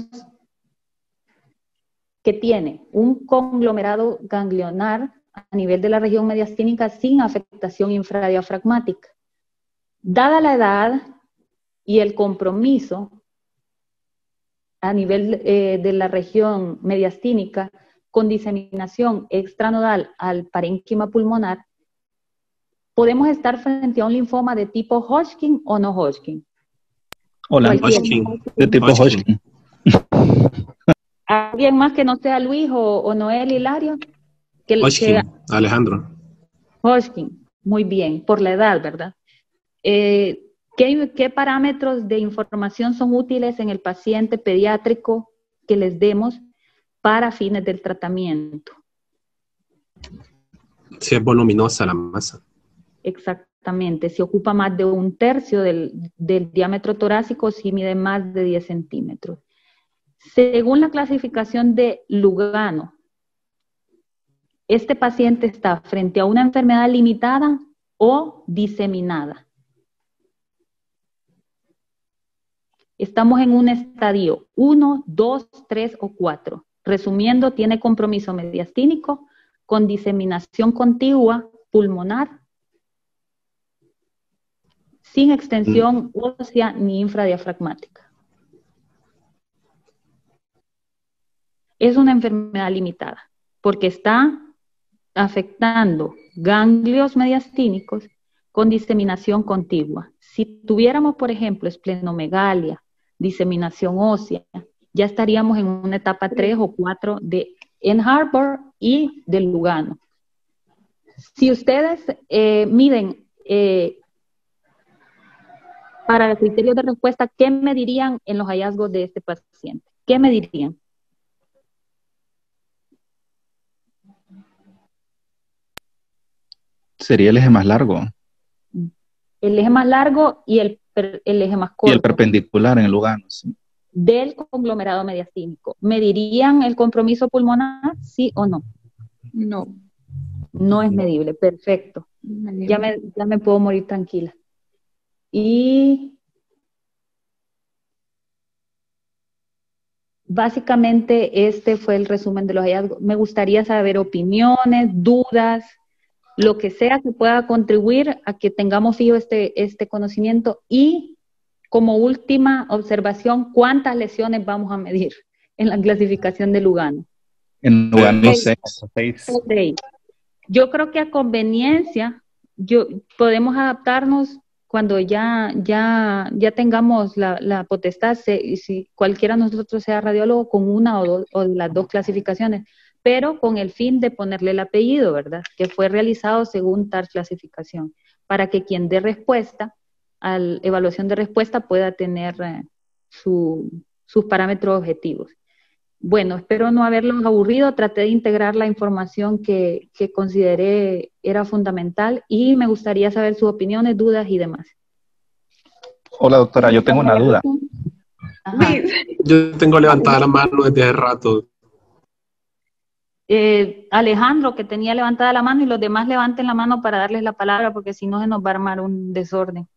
que tiene un conglomerado ganglionar a nivel de la región mediastínica sin afectación infradiafragmática. Dada la edad y el compromiso a nivel eh, de la región mediastínica con diseminación extranodal al parénquima pulmonar, podemos estar frente a un linfoma de tipo Hodgkin o no Hodgkin. Hola, Hodgkin. de tipo Hodgkin. ¿Alguien más que no sea Luis o, o Noel Hilario? Que, Hodgkin, que, Alejandro. Hodgkin, muy bien, por la edad, ¿verdad? Eh, ¿qué, ¿Qué parámetros de información son útiles en el paciente pediátrico que les demos para fines del tratamiento? Si es voluminosa la masa. Exactamente, si ocupa más de un tercio del, del diámetro torácico, si mide más de diez centímetros. Según la clasificación de Lugano, este paciente está frente a una enfermedad limitada o diseminada. Estamos en un estadio uno, dos, tres o cuatro. Resumiendo, tiene compromiso mediastínico con diseminación contigua pulmonar, sin extensión ósea ni infradiafragmática. Es una enfermedad limitada porque está afectando ganglios mediastínicos con diseminación contigua. Si tuviéramos, por ejemplo, esplenomegalia, diseminación ósea, ya estaríamos en una etapa tres o cuatro de Ann Arbor y de Lugano. Si ustedes eh, miden eh, para el criterio de respuesta, ¿qué me dirían en los hallazgos de este paciente? ¿Qué me dirían? Sería el eje más largo. El eje más largo y el, el eje más corto. Y el perpendicular en el Lugano, sí. Del conglomerado mediastínico. ¿Me dirían el compromiso pulmonar, sí o no? No. No es medible, perfecto. Medible. Ya, me, ya me puedo morir tranquila. Y básicamente este fue el resumen de los hallazgos. Me gustaría saber opiniones, dudas, lo que sea que pueda contribuir a que tengamos fijo este, este conocimiento. Y como última observación, ¿cuántas lesiones vamos a medir en la clasificación de Lugano? En Lugano seis. seis. Yo creo que a conveniencia yo, podemos adaptarnos cuando ya, ya, ya tengamos la, la potestad, se, si cualquiera de nosotros sea radiólogo, con una o, dos, o las dos clasificaciones, pero con el fin de ponerle el apellido, ¿verdad? Que fue realizado según tal clasificación, para que quien dé respuesta a la evaluación de respuesta pueda tener eh, su, sus parámetros objetivos. Bueno, espero no haberlos aburrido, traté de integrar la información que, que consideré era fundamental y me gustaría saber sus opiniones, dudas y demás. Hola doctora, yo tengo una duda. Ajá. Yo tengo levantada la mano desde hace rato. Eh, Alejandro, que tenía levantada la mano, y los demás levanten la mano para darles la palabra, porque si no se nos va a armar un desorden.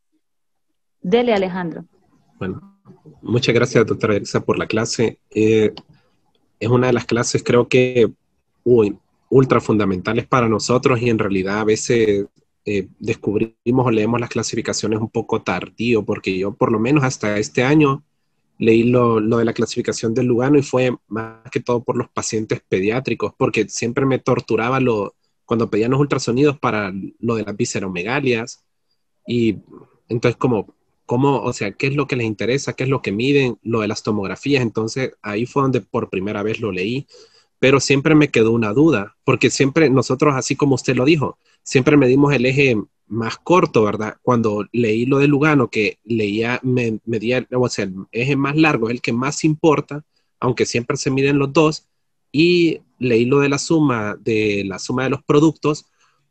Dele, Alejandro. Bueno, muchas gracias, doctora Elsa, por la clase. Eh, es una de las clases, creo que, uy, ultra fundamentales para nosotros, y en realidad a veces eh, descubrimos o leemos las clasificaciones un poco tardío, porque yo por lo menos hasta este año leí lo, lo de la clasificación del Lugano y fue más que todo por los pacientes pediátricos, porque siempre me torturaba lo, cuando pedían los ultrasonidos para lo de las visceromegalias, y entonces como, ¿cómo, o sea, qué es lo que les interesa, qué es lo que miden, lo de las tomografías? Entonces ahí fue donde por primera vez lo leí, pero siempre me quedó una duda, porque siempre nosotros, así como usted lo dijo, siempre medimos el eje más corto, ¿verdad? Cuando leí lo de Lugano, que leía, me, medía, o sea, el eje más largo es el que más importa, aunque siempre se miden los dos, y leí lo de la suma, de la suma de los productos,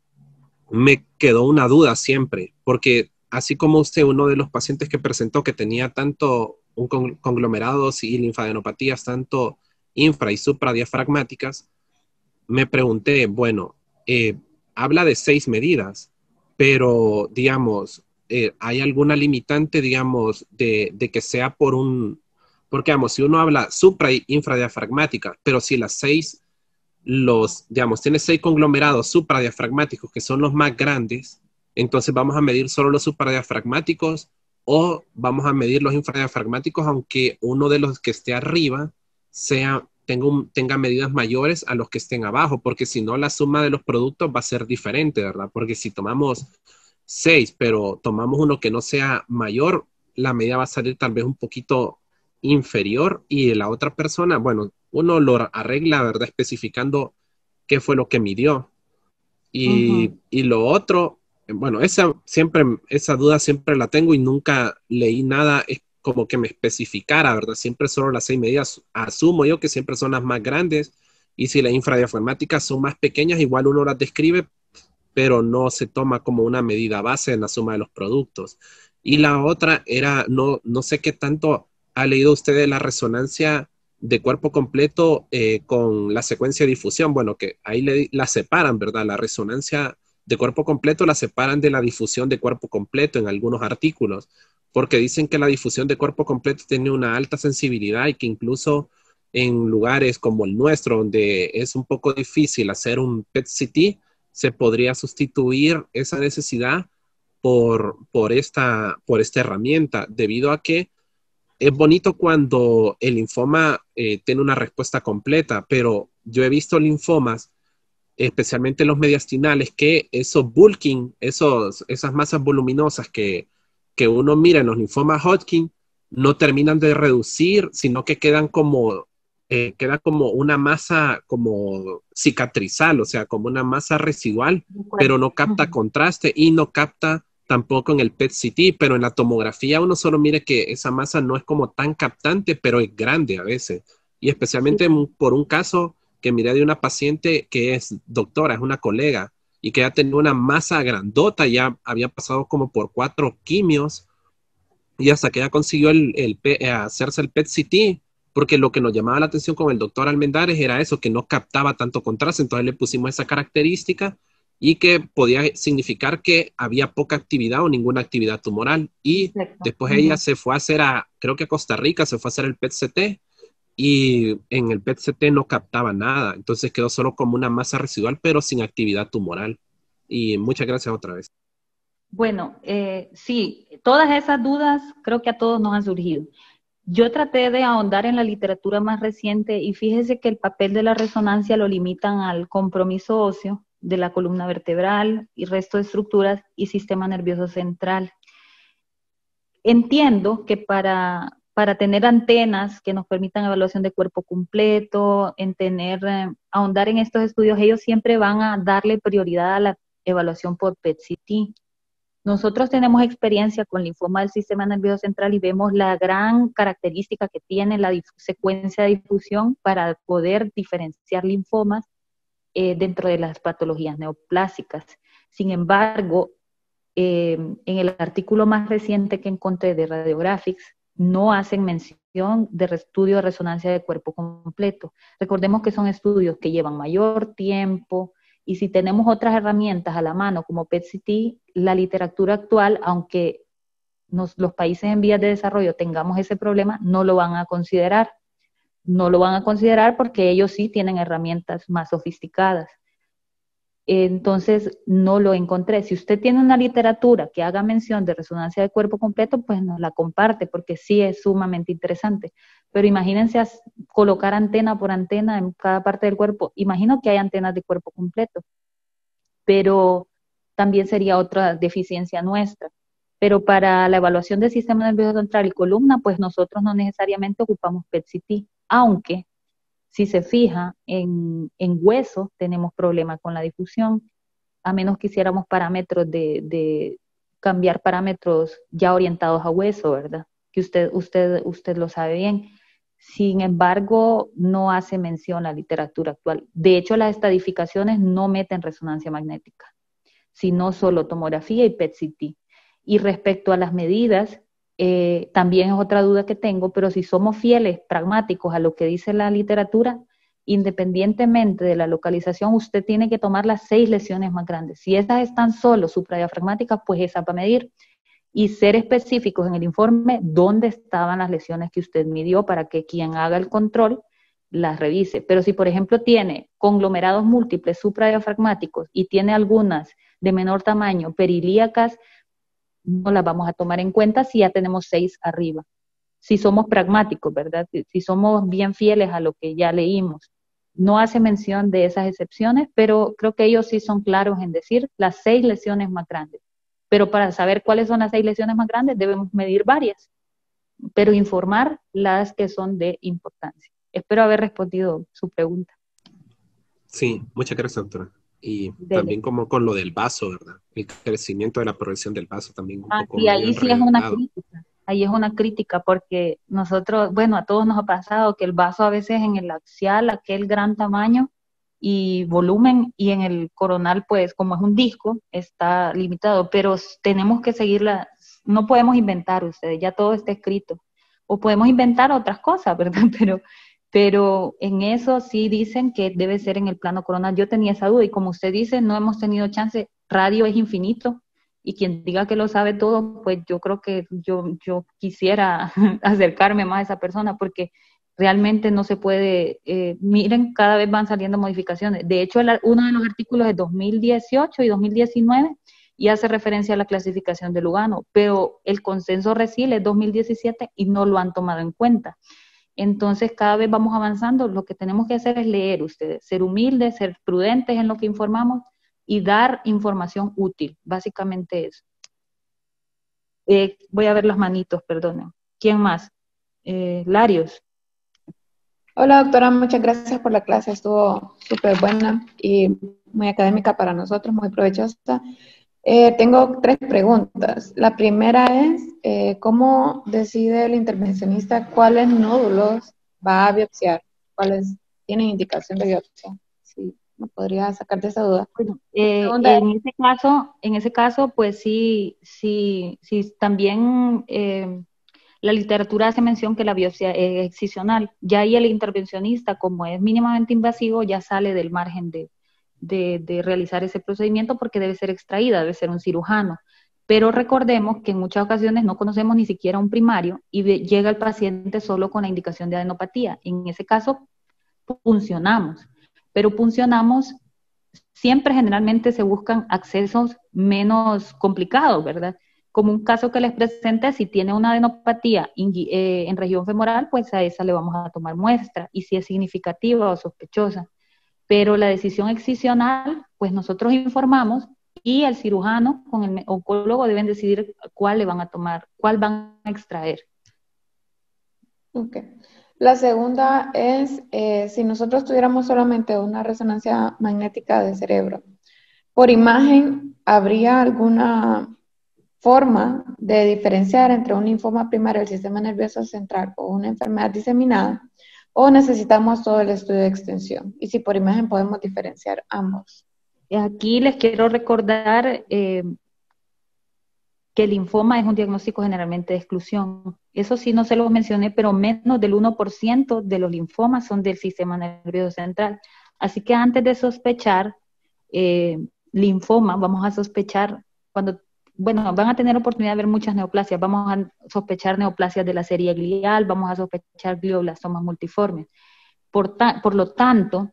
me quedó una duda siempre, porque así como usted, uno de los pacientes que presentó que tenía tanto un conglomerados y linfadenopatías, tanto infra y supradiafragmáticas, me pregunté, bueno, eh, habla de seis medidas, pero, digamos, eh, ¿hay alguna limitante, digamos, de, de que sea por un... Porque, digamos, si uno habla supra y infradiafragmática, pero si las seis, los, digamos, tiene seis conglomerados supradiafragmáticos, que son los más grandes, entonces vamos a medir solo los supradiafragmáticos o vamos a medir los infradiafragmáticos, aunque uno de los que esté arriba sea... Tenga, un, tenga medidas mayores a los que estén abajo, porque si no la suma de los productos va a ser diferente, ¿verdad? Porque si tomamos seis, pero tomamos uno que no sea mayor, la medida va a salir tal vez un poquito inferior y la otra persona, bueno, uno lo arregla, ¿verdad? Especificando qué fue lo que midió. Y, uh-huh. y lo otro, bueno, esa, siempre, esa duda siempre la tengo y nunca leí nada como que me especificara, ¿verdad? Siempre solo las seis medidas, asumo yo que siempre son las más grandes, y si las infradiafragmáticas son más pequeñas, igual uno las describe, pero no se toma como una medida base en la suma de los productos. Y la otra era, no, no sé qué tanto ¿ha leído usted de la resonancia de cuerpo completo eh, con la secuencia de difusión? Bueno, que ahí le, la separan, ¿verdad? La resonancia de cuerpo completo la separan de la difusión de cuerpo completo en algunos artículos, porque dicen que la difusión de cuerpo completo tiene una alta sensibilidad y que incluso en lugares como el nuestro, donde es un poco difícil hacer un P E T C T, se podría sustituir esa necesidad por, por, esta, por esta herramienta, debido a que es bonito cuando el linfoma eh, tiene una respuesta completa, pero yo he visto linfomas, especialmente los mediastinales, que esos bulking, esos, esas masas voluminosas que, que uno mira en los linfomas Hodgkin, no terminan de reducir, sino que quedan como, eh, queda como una masa como cicatrizal, o sea, como una masa residual, pero no capta contraste y no capta tampoco en el P E T C T, pero en la tomografía uno solo mire que esa masa no es como tan captante, pero es grande a veces. Y especialmente sí. por un caso que miré de una paciente que es doctora, es una colega, y que ya tenía una masa grandota, ya había pasado como por cuatro quimios, y hasta que ya consiguió el, el, el, hacerse el P E T C T, porque lo que nos llamaba la atención con el doctor Almendares era eso, que no captaba tanto contraste, entonces le pusimos esa característica, y que podía significar que había poca actividad o ninguna actividad tumoral. Y Exacto. después uh-huh. ella se fue a hacer a, creo que a Costa Rica, se fue a hacer el P E T C T, y en el P E T C T no captaba nada. Entonces quedó solo como una masa residual, pero sin actividad tumoral. Y muchas gracias otra vez. Bueno, eh, sí, todas esas dudas creo que a todos nos han surgido. Yo traté de ahondar en la literatura más reciente y fíjese que el papel de la resonancia lo limitan al compromiso óseo de la columna vertebral y resto de estructuras y sistema nervioso central. Entiendo que para, para tener antenas que nos permitan evaluación de cuerpo completo, en tener, eh, ahondar en estos estudios, ellos siempre van a darle prioridad a la evaluación por P E T C T. Nosotros tenemos experiencia con linfoma del sistema nervioso central y vemos la gran característica que tiene la secuencia de difusión para poder diferenciar linfomas eh, dentro de las patologías neoplásicas. Sin embargo, eh, en el artículo más reciente que encontré de Radiographics, no hacen mención de estudio de resonancia de cuerpo completo. Recordemos que son estudios que llevan mayor tiempo, y si tenemos otras herramientas a la mano como P E T C T, la literatura actual, aunque nos, los países en vías de desarrollo tengamos ese problema, no lo van a considerar. No lo van a considerar porque ellos sí tienen herramientas más sofisticadas. Entonces, no lo encontré. Si usted tiene una literatura que haga mención de resonancia de cuerpo completo, pues nos la comparte porque sí es sumamente interesante. Pero imagínense colocar antena por antena en cada parte del cuerpo. Imagino que hay antenas de cuerpo completo, pero también sería otra deficiencia nuestra. Pero para la evaluación del sistema nervioso central y columna, pues nosotros no necesariamente ocupamos P E T C T, aunque si se fija en, en hueso tenemos problemas con la difusión, a menos que hiciéramos parámetros de, de cambiar parámetros ya orientados a hueso, ¿verdad? Que usted, usted, usted lo sabe bien. Sin embargo, no hace mención la literatura actual. De hecho, las estadificaciones no meten resonancia magnética, sino solo tomografía y P E T C T. Y respecto a las medidas, eh, también es otra duda que tengo, pero si somos fieles, pragmáticos a lo que dice la literatura, independientemente de la localización, usted tiene que tomar las seis lesiones más grandes. Si esas están solo supradiafragmáticas, pues esas va a medir. Y ser específicos en el informe dónde estaban las lesiones que usted midió para que quien haga el control las revise. Pero si, por ejemplo, tiene conglomerados múltiples supradiafragmáticos y tiene algunas de menor tamaño perilíacas, no las vamos a tomar en cuenta si ya tenemos seis arriba. Si somos pragmáticos, ¿verdad? Si, si somos bien fieles a lo que ya leímos. No hace mención de esas excepciones, pero creo que ellos sí son claros en decir las seis lesiones más grandes. Pero para saber cuáles son las seis lesiones más grandes debemos medir varias, pero informar las que son de importancia. Espero haber respondido su pregunta. Sí, muchas gracias, doctora. Y Dele. También como con lo del vaso, ¿verdad? El crecimiento de la progresión del vaso también un ah, poco y ahí sí es una enredado. crítica. Ahí es una crítica porque nosotros, bueno, a todos nos ha pasado que el vaso a veces en el axial, aquel gran tamaño y volumen, y en el coronal, pues, como es un disco, está limitado, pero tenemos que seguirla, no podemos inventar ustedes, ya todo está escrito. o podemos inventar otras cosas, ¿verdad? Pero, pero en eso sí dicen que debe ser en el plano coronal. Yo tenía esa duda y como usted dice, no hemos tenido chance, radio es infinito y quien diga que lo sabe todo, pues yo creo que yo, yo quisiera acercarme más a esa persona porque realmente no se puede, eh, miren, cada vez van saliendo modificaciones. De hecho, el, uno de los artículos es dos mil dieciocho y dos mil diecinueve y hace referencia a la clasificación de Lugano, pero el consenso RECIL es dos mil diecisiete y no lo han tomado en cuenta. Entonces, cada vez vamos avanzando. Lo que tenemos que hacer es leer ustedes, ser humildes, ser prudentes en lo que informamos y dar información útil, básicamente eso. Eh, voy a ver las manitos, perdonen. ¿Quién más? Eh, Larios. Hola doctora, muchas gracias por la clase, estuvo súper buena y muy académica para nosotros, muy provechosa. Eh, tengo tres preguntas. La primera es, eh, ¿cómo decide el intervencionista cuáles nódulos va a biopsiar? ¿Cuáles tienen indicación de biopsia? Sí, me podría sacar de esa duda. Bueno, eh, en ese caso, en ese caso, pues sí, sí, sí, también eh, la literatura hace mención que la biopsia es excisional. Ya ahí el intervencionista, como es mínimamente invasivo, ya sale del margen de, de, de realizar ese procedimiento porque debe ser extraída, debe ser un cirujano. Pero recordemos que en muchas ocasiones no conocemos ni siquiera un primario y ve, llega el paciente solo con la indicación de adenopatía. En ese caso, puncionamos, pero puncionamos, siempre generalmente se buscan accesos menos complicados, ¿verdad? Como un caso que les presente, si tiene una adenopatía eh, en región femoral, pues a esa le vamos a tomar muestra, y si es significativa o sospechosa. Pero la decisión excisional, pues nosotros informamos, y el cirujano con el oncólogo deben decidir cuál le van a tomar, cuál van a extraer. Ok. La segunda es, eh, si nosotros tuviéramos solamente una resonancia magnética de cerebro, por imagen, ¿habría alguna forma de diferenciar entre un linfoma primario del sistema nervioso central o una enfermedad diseminada? ¿O necesitamos todo el estudio de extensión? Y si por imagen podemos diferenciar ambos. Aquí les quiero recordar eh, que el linfoma es un diagnóstico generalmente de exclusión. Eso sí no se lo mencioné, pero menos del uno por ciento de los linfomas son del sistema nervioso central. Así que antes de sospechar eh, linfoma, vamos a sospechar, cuando, bueno, van a tener oportunidad de ver muchas neoplasias, vamos a sospechar neoplasias de la serie glial, vamos a sospechar glioblastomas multiformes. Por, ta, por lo tanto,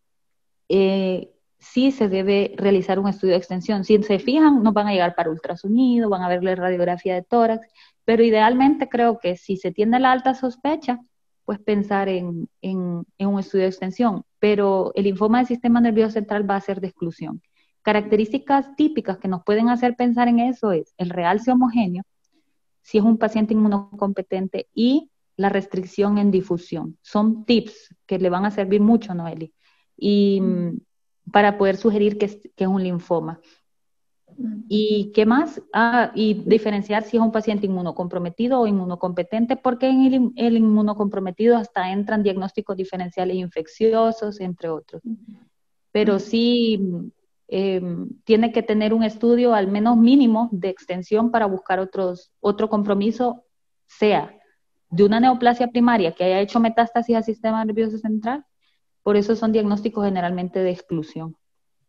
eh, sí se debe realizar un estudio de extensión. Si se fijan, nos van a llegar para ultrasonido, van a ver la radiografía de tórax, pero idealmente creo que si se tiene la alta sospecha, pues pensar en, en, en un estudio de extensión. Pero el linfoma del sistema nervioso central va a ser de exclusión. Características típicas que nos pueden hacer pensar en eso es el realce homogéneo, si es un paciente inmunocompetente, y la restricción en difusión. Son tips que le van a servir mucho, Noeli, y mm. para poder sugerir que es, que es un linfoma. ¿Y qué más? Ah, y diferenciar si es un paciente inmunocomprometido o inmunocompetente, porque en el, el inmunocomprometido hasta entran diagnósticos diferenciales infecciosos, entre otros. Pero sí eh, tiene que tener un estudio al menos mínimo de extensión para buscar otros, otro compromiso, sea de una neoplasia primaria que haya hecho metástasis al sistema nervioso central. Por eso son diagnósticos generalmente de exclusión.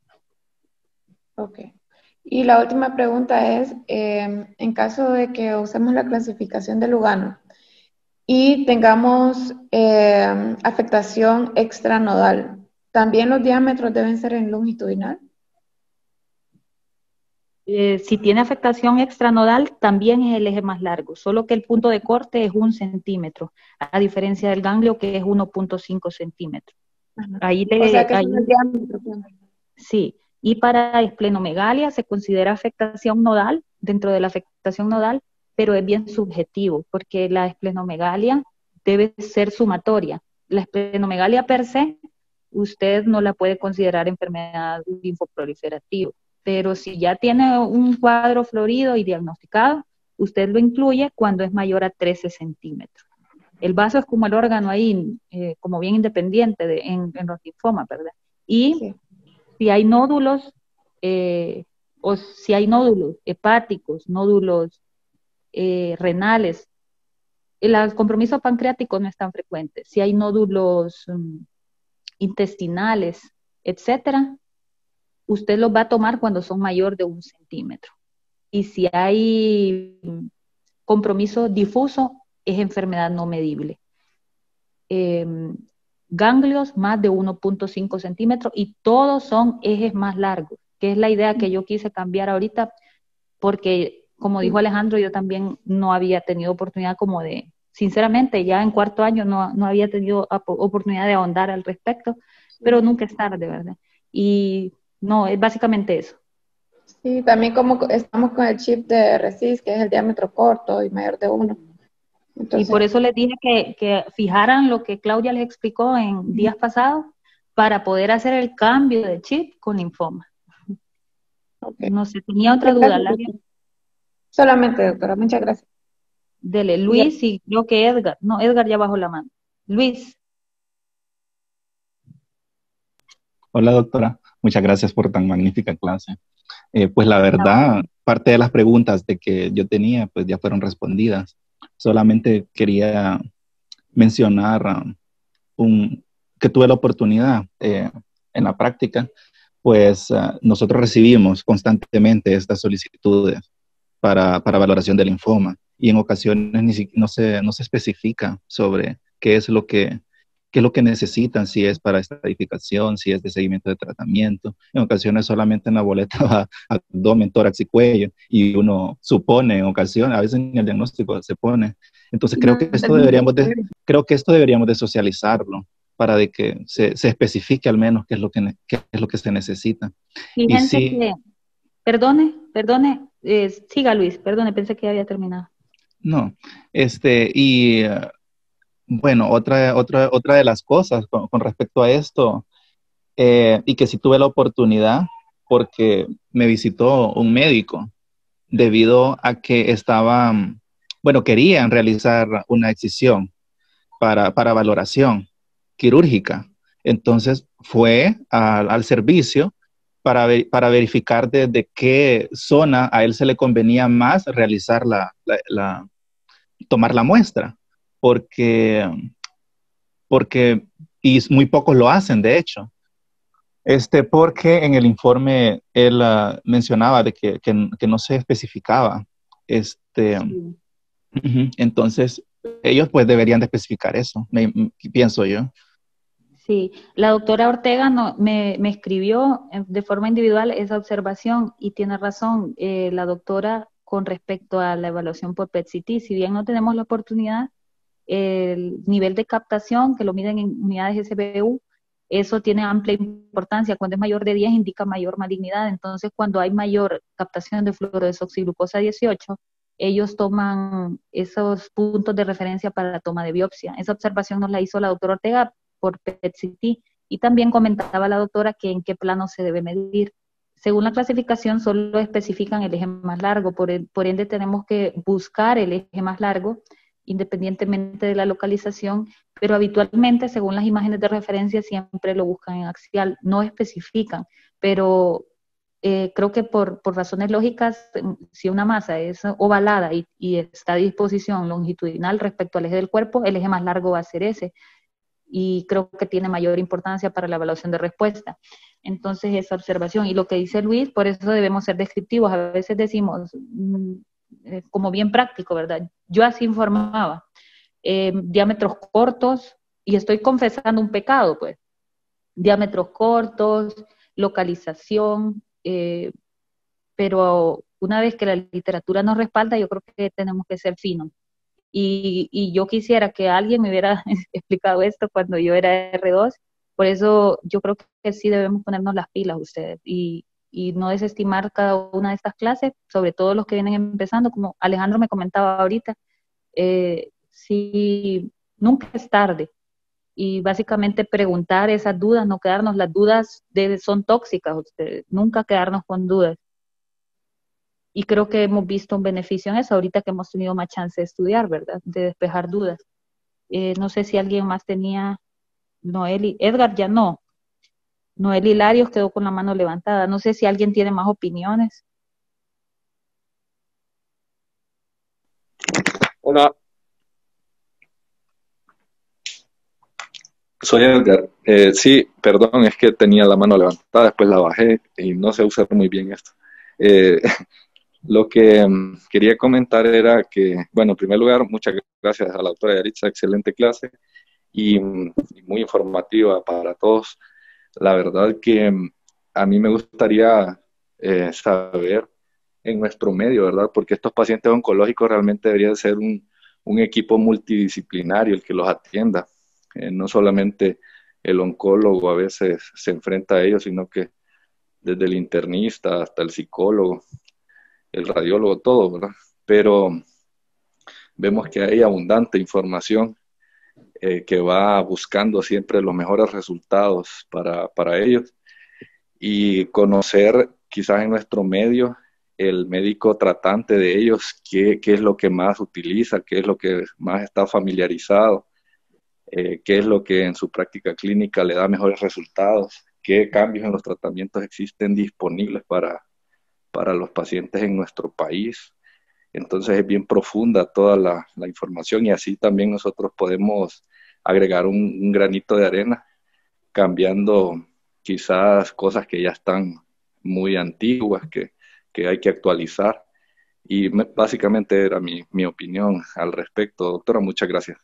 Ok. Y la última pregunta es, eh, en caso de que usemos la clasificación de Lugano y tengamos eh, afectación extranodal, ¿también los diámetros deben ser en longitudinal? Eh, si tiene afectación extranodal, también es el eje más largo, solo que el punto de corte es un centímetro, a diferencia del ganglio que es uno punto cinco centímetros. Ajá. Ahí le, o sea que ahí, es el diámetro. Sí, y para esplenomegalia se considera afectación nodal, dentro de la afectación nodal, pero es bien subjetivo, porque la esplenomegalia debe ser sumatoria. La esplenomegalia per se, usted no la puede considerar enfermedad linfoproliferativa, pero si ya tiene un cuadro florido y diagnosticado, usted lo incluye cuando es mayor a trece centímetros. El vaso es como el órgano ahí, eh, como bien independiente de, en, en los linfomas, ¿verdad? Y sí. Si hay nódulos, eh, o si hay nódulos hepáticos, nódulos eh, renales, el, el compromiso pancreático no es tan frecuente. Si hay nódulos um, intestinales, etcétera, usted los va a tomar cuando son mayor de un centímetro. Y si hay compromiso difuso, es enfermedad no medible. Eh, ganglios más de uno punto cinco centímetros y todos son ejes más largos, que es la idea que yo quise cambiar ahorita, porque como dijo Alejandro, yo también no había tenido oportunidad como de, sinceramente, ya en cuarto año no, no había tenido oportunidad de ahondar al respecto, pero nunca es tarde, ¿verdad? Y no, es básicamente eso. Sí, también como estamos con el chip de RECIST, que es el diámetro corto y mayor de uno. Entonces, y por eso les dije que, que fijaran lo que Claudia les explicó en días pasados para poder hacer el cambio de chip con linfoma. Okay. No sé, tenía otra muchas duda. Gracias, solamente, doctora, muchas gracias. Dele, Luis y creo que Edgar. No, Edgar ya bajó la mano. Luis. Hola, doctora. Muchas gracias por tan magnífica clase. Eh, pues la verdad, parte de las preguntas de que yo tenía, pues ya fueron respondidas. Solamente quería mencionar um, un, que tuve la oportunidad eh, en la práctica, pues uh, nosotros recibimos constantemente estas solicitudes para, para valoración del linfoma y en ocasiones ni, no, se, no se especifica sobre qué es lo que qué es lo que necesitan, si es para estadificación, si es de seguimiento de tratamiento. En ocasiones solamente en la boleta va abdomen, tórax y cuello, y uno supone en ocasiones, a veces en el diagnóstico se pone. Entonces creo que esto deberíamos de, creo que esto deberíamos de socializarlo para de que se, se especifique al menos qué es lo que, qué es lo que se necesita. Fíjense y si, que, perdone, perdone, eh, siga Luis, perdone, pensé que ya había terminado. No, este, y... Uh, Bueno, otra, otra, otra de las cosas con, con respecto a esto, eh, y que sí tuve la oportunidad porque me visitó un médico debido a que estaban, bueno, querían realizar una excisión para, para valoración quirúrgica. Entonces fue a, al servicio para, ver, para verificar desde qué zona a él se le convenía más realizar la, la, la tomar la muestra, porque porque, y muy pocos lo hacen, de hecho, este, porque en el informe él uh, mencionaba de que, que, que, no se especificaba, este, sí. uh-huh. Entonces, ellos pues deberían de especificar eso, me, pienso yo. Sí, la doctora Ortega no, me, me escribió de forma individual esa observación y tiene razón, eh, la doctora con respecto a la evaluación por P E T C T, si bien no tenemos la oportunidad, el nivel de captación, que lo miden en unidades S B U, eso tiene amplia importancia. Cuando es mayor de diez indica mayor malignidad. Entonces, cuando hay mayor captación de fluorodesoxiglucosa dieciocho, ellos toman esos puntos de referencia para la toma de biopsia. Esa observación nos la hizo la doctora Ortega por P E T C T y también comentaba la doctora que en qué plano se debe medir. Según la clasificación, solo especifican el eje más largo, por, el, por ende tenemos que buscar el eje más largo independientemente de la localización, pero habitualmente, según las imágenes de referencia, siempre lo buscan en axial, no especifican, pero eh, creo que por, por razones lógicas, si una masa es ovalada y, y está a disposición longitudinal respecto al eje del cuerpo, el eje más largo va a ser ese, y creo que tiene mayor importancia para la evaluación de respuesta. Entonces, esa observación, y lo que dice Luis, por eso debemos ser descriptivos, a veces decimos... Mmm, como bien práctico, ¿verdad? Yo así informaba, eh, diámetros cortos, y estoy confesando un pecado, pues, diámetros cortos, localización, eh, pero una vez que la literatura nos respalda, yo creo que tenemos que ser finos. Y, y yo quisiera que alguien me hubiera explicado esto cuando yo era R dos, por eso yo creo que sí debemos ponernos las pilas ustedes, y y no desestimar cada una de estas clases, sobre todo los que vienen empezando, como Alejandro me comentaba ahorita, eh, sí, nunca es tarde, y básicamente preguntar esas dudas, no quedarnos, las dudas de, son tóxicas, ustedes, nunca quedarnos con dudas, y creo que hemos visto un beneficio en eso, ahorita que hemos tenido más chance de estudiar, ¿verdad?, de despejar dudas. Eh, no sé si alguien más tenía, Noeli, Edgar ya no, Noel Hilarios quedó con la mano levantada. No sé si alguien tiene más opiniones. Hola. Soy Edgar. Eh, sí, perdón, es que tenía la mano levantada, después la bajé y no sé usar muy bien esto. Eh, lo que um, quería comentar era que, bueno, en primer lugar, muchas gracias a la doctora Yaritza, excelente clase y, um, y muy informativa para todos. La verdad que um, a mí me gustaría eh, saber en nuestro medio, ¿verdad? Porque estos pacientes oncológicos realmente deberían ser un, un equipo multidisciplinario el que los atienda. Eh, no solamente el oncólogo a veces se enfrenta a ellos, sino que desde el internista hasta el psicólogo, el radiólogo, todo, ¿verdad? Pero vemos que hay abundante información eh, que va buscando siempre los mejores resultados para, para ellos y conocer quizás en nuestro medio el médico tratante de ellos, qué, qué es lo que más utiliza, qué es lo que más está familiarizado, eh, qué es lo que en su práctica clínica le da mejores resultados, qué cambios en los tratamientos existen disponibles para, para los pacientes en nuestro país. Entonces es bien profunda toda la, la información y así también nosotros podemos agregar un, un granito de arena, cambiando quizás cosas que ya están muy antiguas, que, que hay que actualizar. Y me, básicamente era mi, mi opinión al respecto. Doctora, muchas gracias.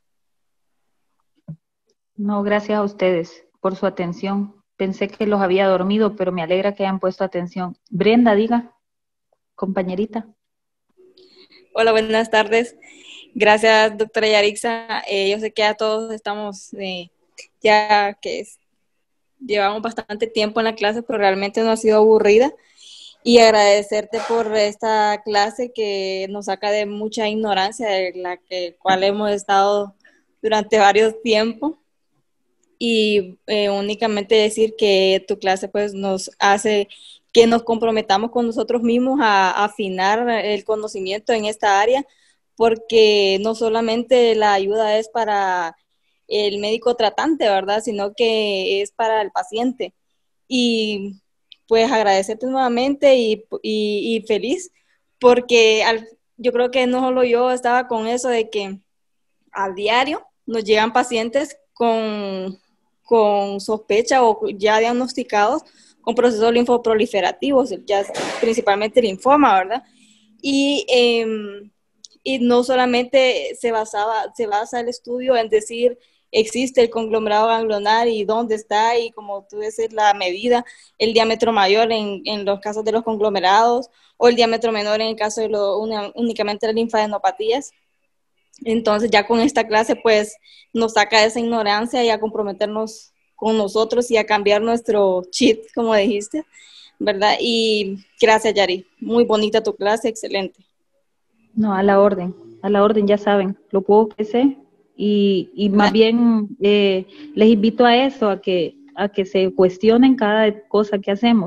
No, gracias a ustedes por su atención. Pensé que los había dormido, pero me alegra que hayan puesto atención. Brenda, diga, compañerita. Hola, buenas tardes. Gracias, doctora Yaritza. Eh, yo sé que ya todos estamos, eh, ya que es, llevamos bastante tiempo en la clase, pero realmente no ha sido aburrida. Y agradecerte por esta clase que nos saca de mucha ignorancia, de la que, cual hemos estado durante varios tiempos. Y eh, únicamente decir que tu clase pues nos hace que nos comprometamos con nosotros mismos a, a afinar el conocimiento en esta área, porque no solamente la ayuda es para el médico tratante, ¿verdad? Sino que es para el paciente. Y pues agradecerte nuevamente y, y, y feliz, porque al, yo creo que no solo yo estaba con eso de que al diario nos llegan pacientes con, con sospecha o ya diagnosticados con procesos linfoproliferativos, ya principalmente linfoma, ¿verdad? Y, eh, y no solamente se basaba, se basa el estudio en decir existe el conglomerado ganglionar y dónde está y como tú dices la medida, el diámetro mayor en, en los casos de los conglomerados o el diámetro menor en el caso de lo, una, únicamente las linfadenopatías. Entonces ya con esta clase pues nos saca de esa ignorancia y a comprometernos con nosotros y a cambiar nuestro chip, como dijiste, ¿verdad? Y gracias, Yari. Muy bonita tu clase, excelente. No, a la orden, a la orden, ya saben, lo puedo que sé. Y, y más bien eh, les invito a eso, a que, a que se cuestionen cada cosa que hacemos.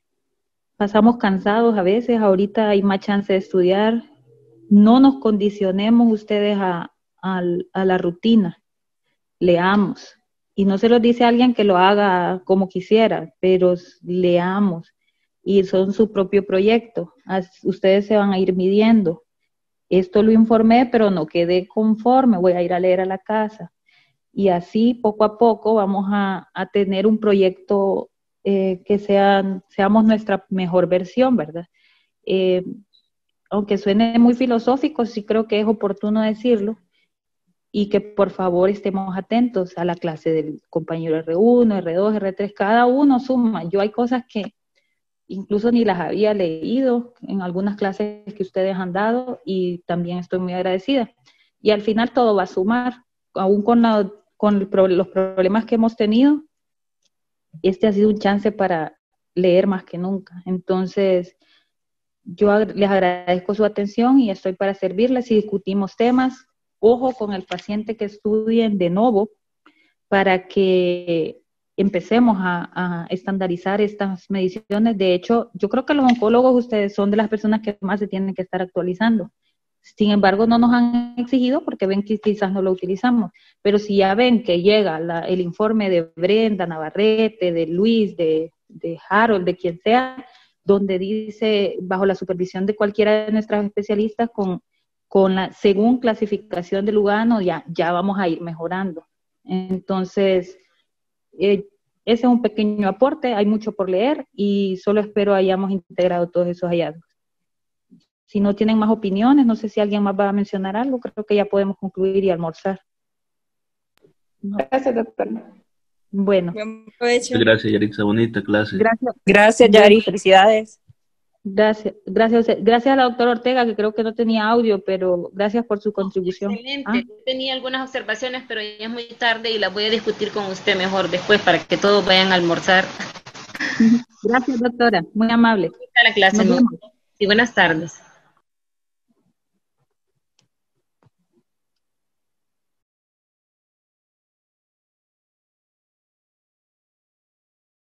Pasamos cansados a veces, ahorita hay más chance de estudiar. No nos condicionemos ustedes a, a, a la rutina, leamos. Y no se lo dice a alguien que lo haga como quisiera, pero leamos. Y son su propio proyecto. As, ustedes se van a ir midiendo. Esto lo informé, pero no quedé conforme, voy a ir a leer a la casa. Y así, poco a poco, vamos a, a tener un proyecto eh, que sean, seamos nuestra mejor versión, ¿verdad? Eh, aunque suene muy filosófico, sí creo que es oportuno decirlo, y que por favor estemos atentos a la clase del compañero erre uno, erre dos, erre tres, cada uno suma. Yo hay cosas que incluso ni las había leído en algunas clases que ustedes han dado y también estoy muy agradecida. Y al final todo va a sumar, aún con, la, con el pro, los problemas que hemos tenido, este ha sido un chance para leer más que nunca. Entonces, yo les agradezco su atención y estoy para servirles y discutimos temas. Ojo con el paciente que estudien de nuevo para que empecemos a, a estandarizar estas mediciones. De hecho, yo creo que los oncólogos, ustedes son de las personas que más se tienen que estar actualizando. Sin embargo, no nos han exigido porque ven que quizás no lo utilizamos. Pero si ya ven que llega la, el informe de Brenda, Navarrete, de Luis, de, de Harold, de quien sea, donde dice, bajo la supervisión de cualquiera de nuestras especialistas, con, con la, según clasificación de Lugano, ya, ya vamos a ir mejorando. Entonces, eh, ese es un pequeño aporte, hay mucho por leer y solo espero hayamos integrado todos esos hallazgos. Si no tienen más opiniones, no sé si alguien más va a mencionar algo, creo que ya podemos concluir y almorzar. No. Gracias, doctor. Bueno. Gracias, Yarixa, bonita clase. Gracias, Gracias Yari, felicidades. Gracias, gracias, gracias a la doctora Ortega, que creo que no tenía audio, pero gracias por su contribución. Excelente, ¿Ah? tenía algunas observaciones, pero ya es muy tarde y las voy a discutir con usted mejor después para que todos vayan a almorzar. Gracias, doctora, muy amable. La clase, no. Sí, buenas tardes.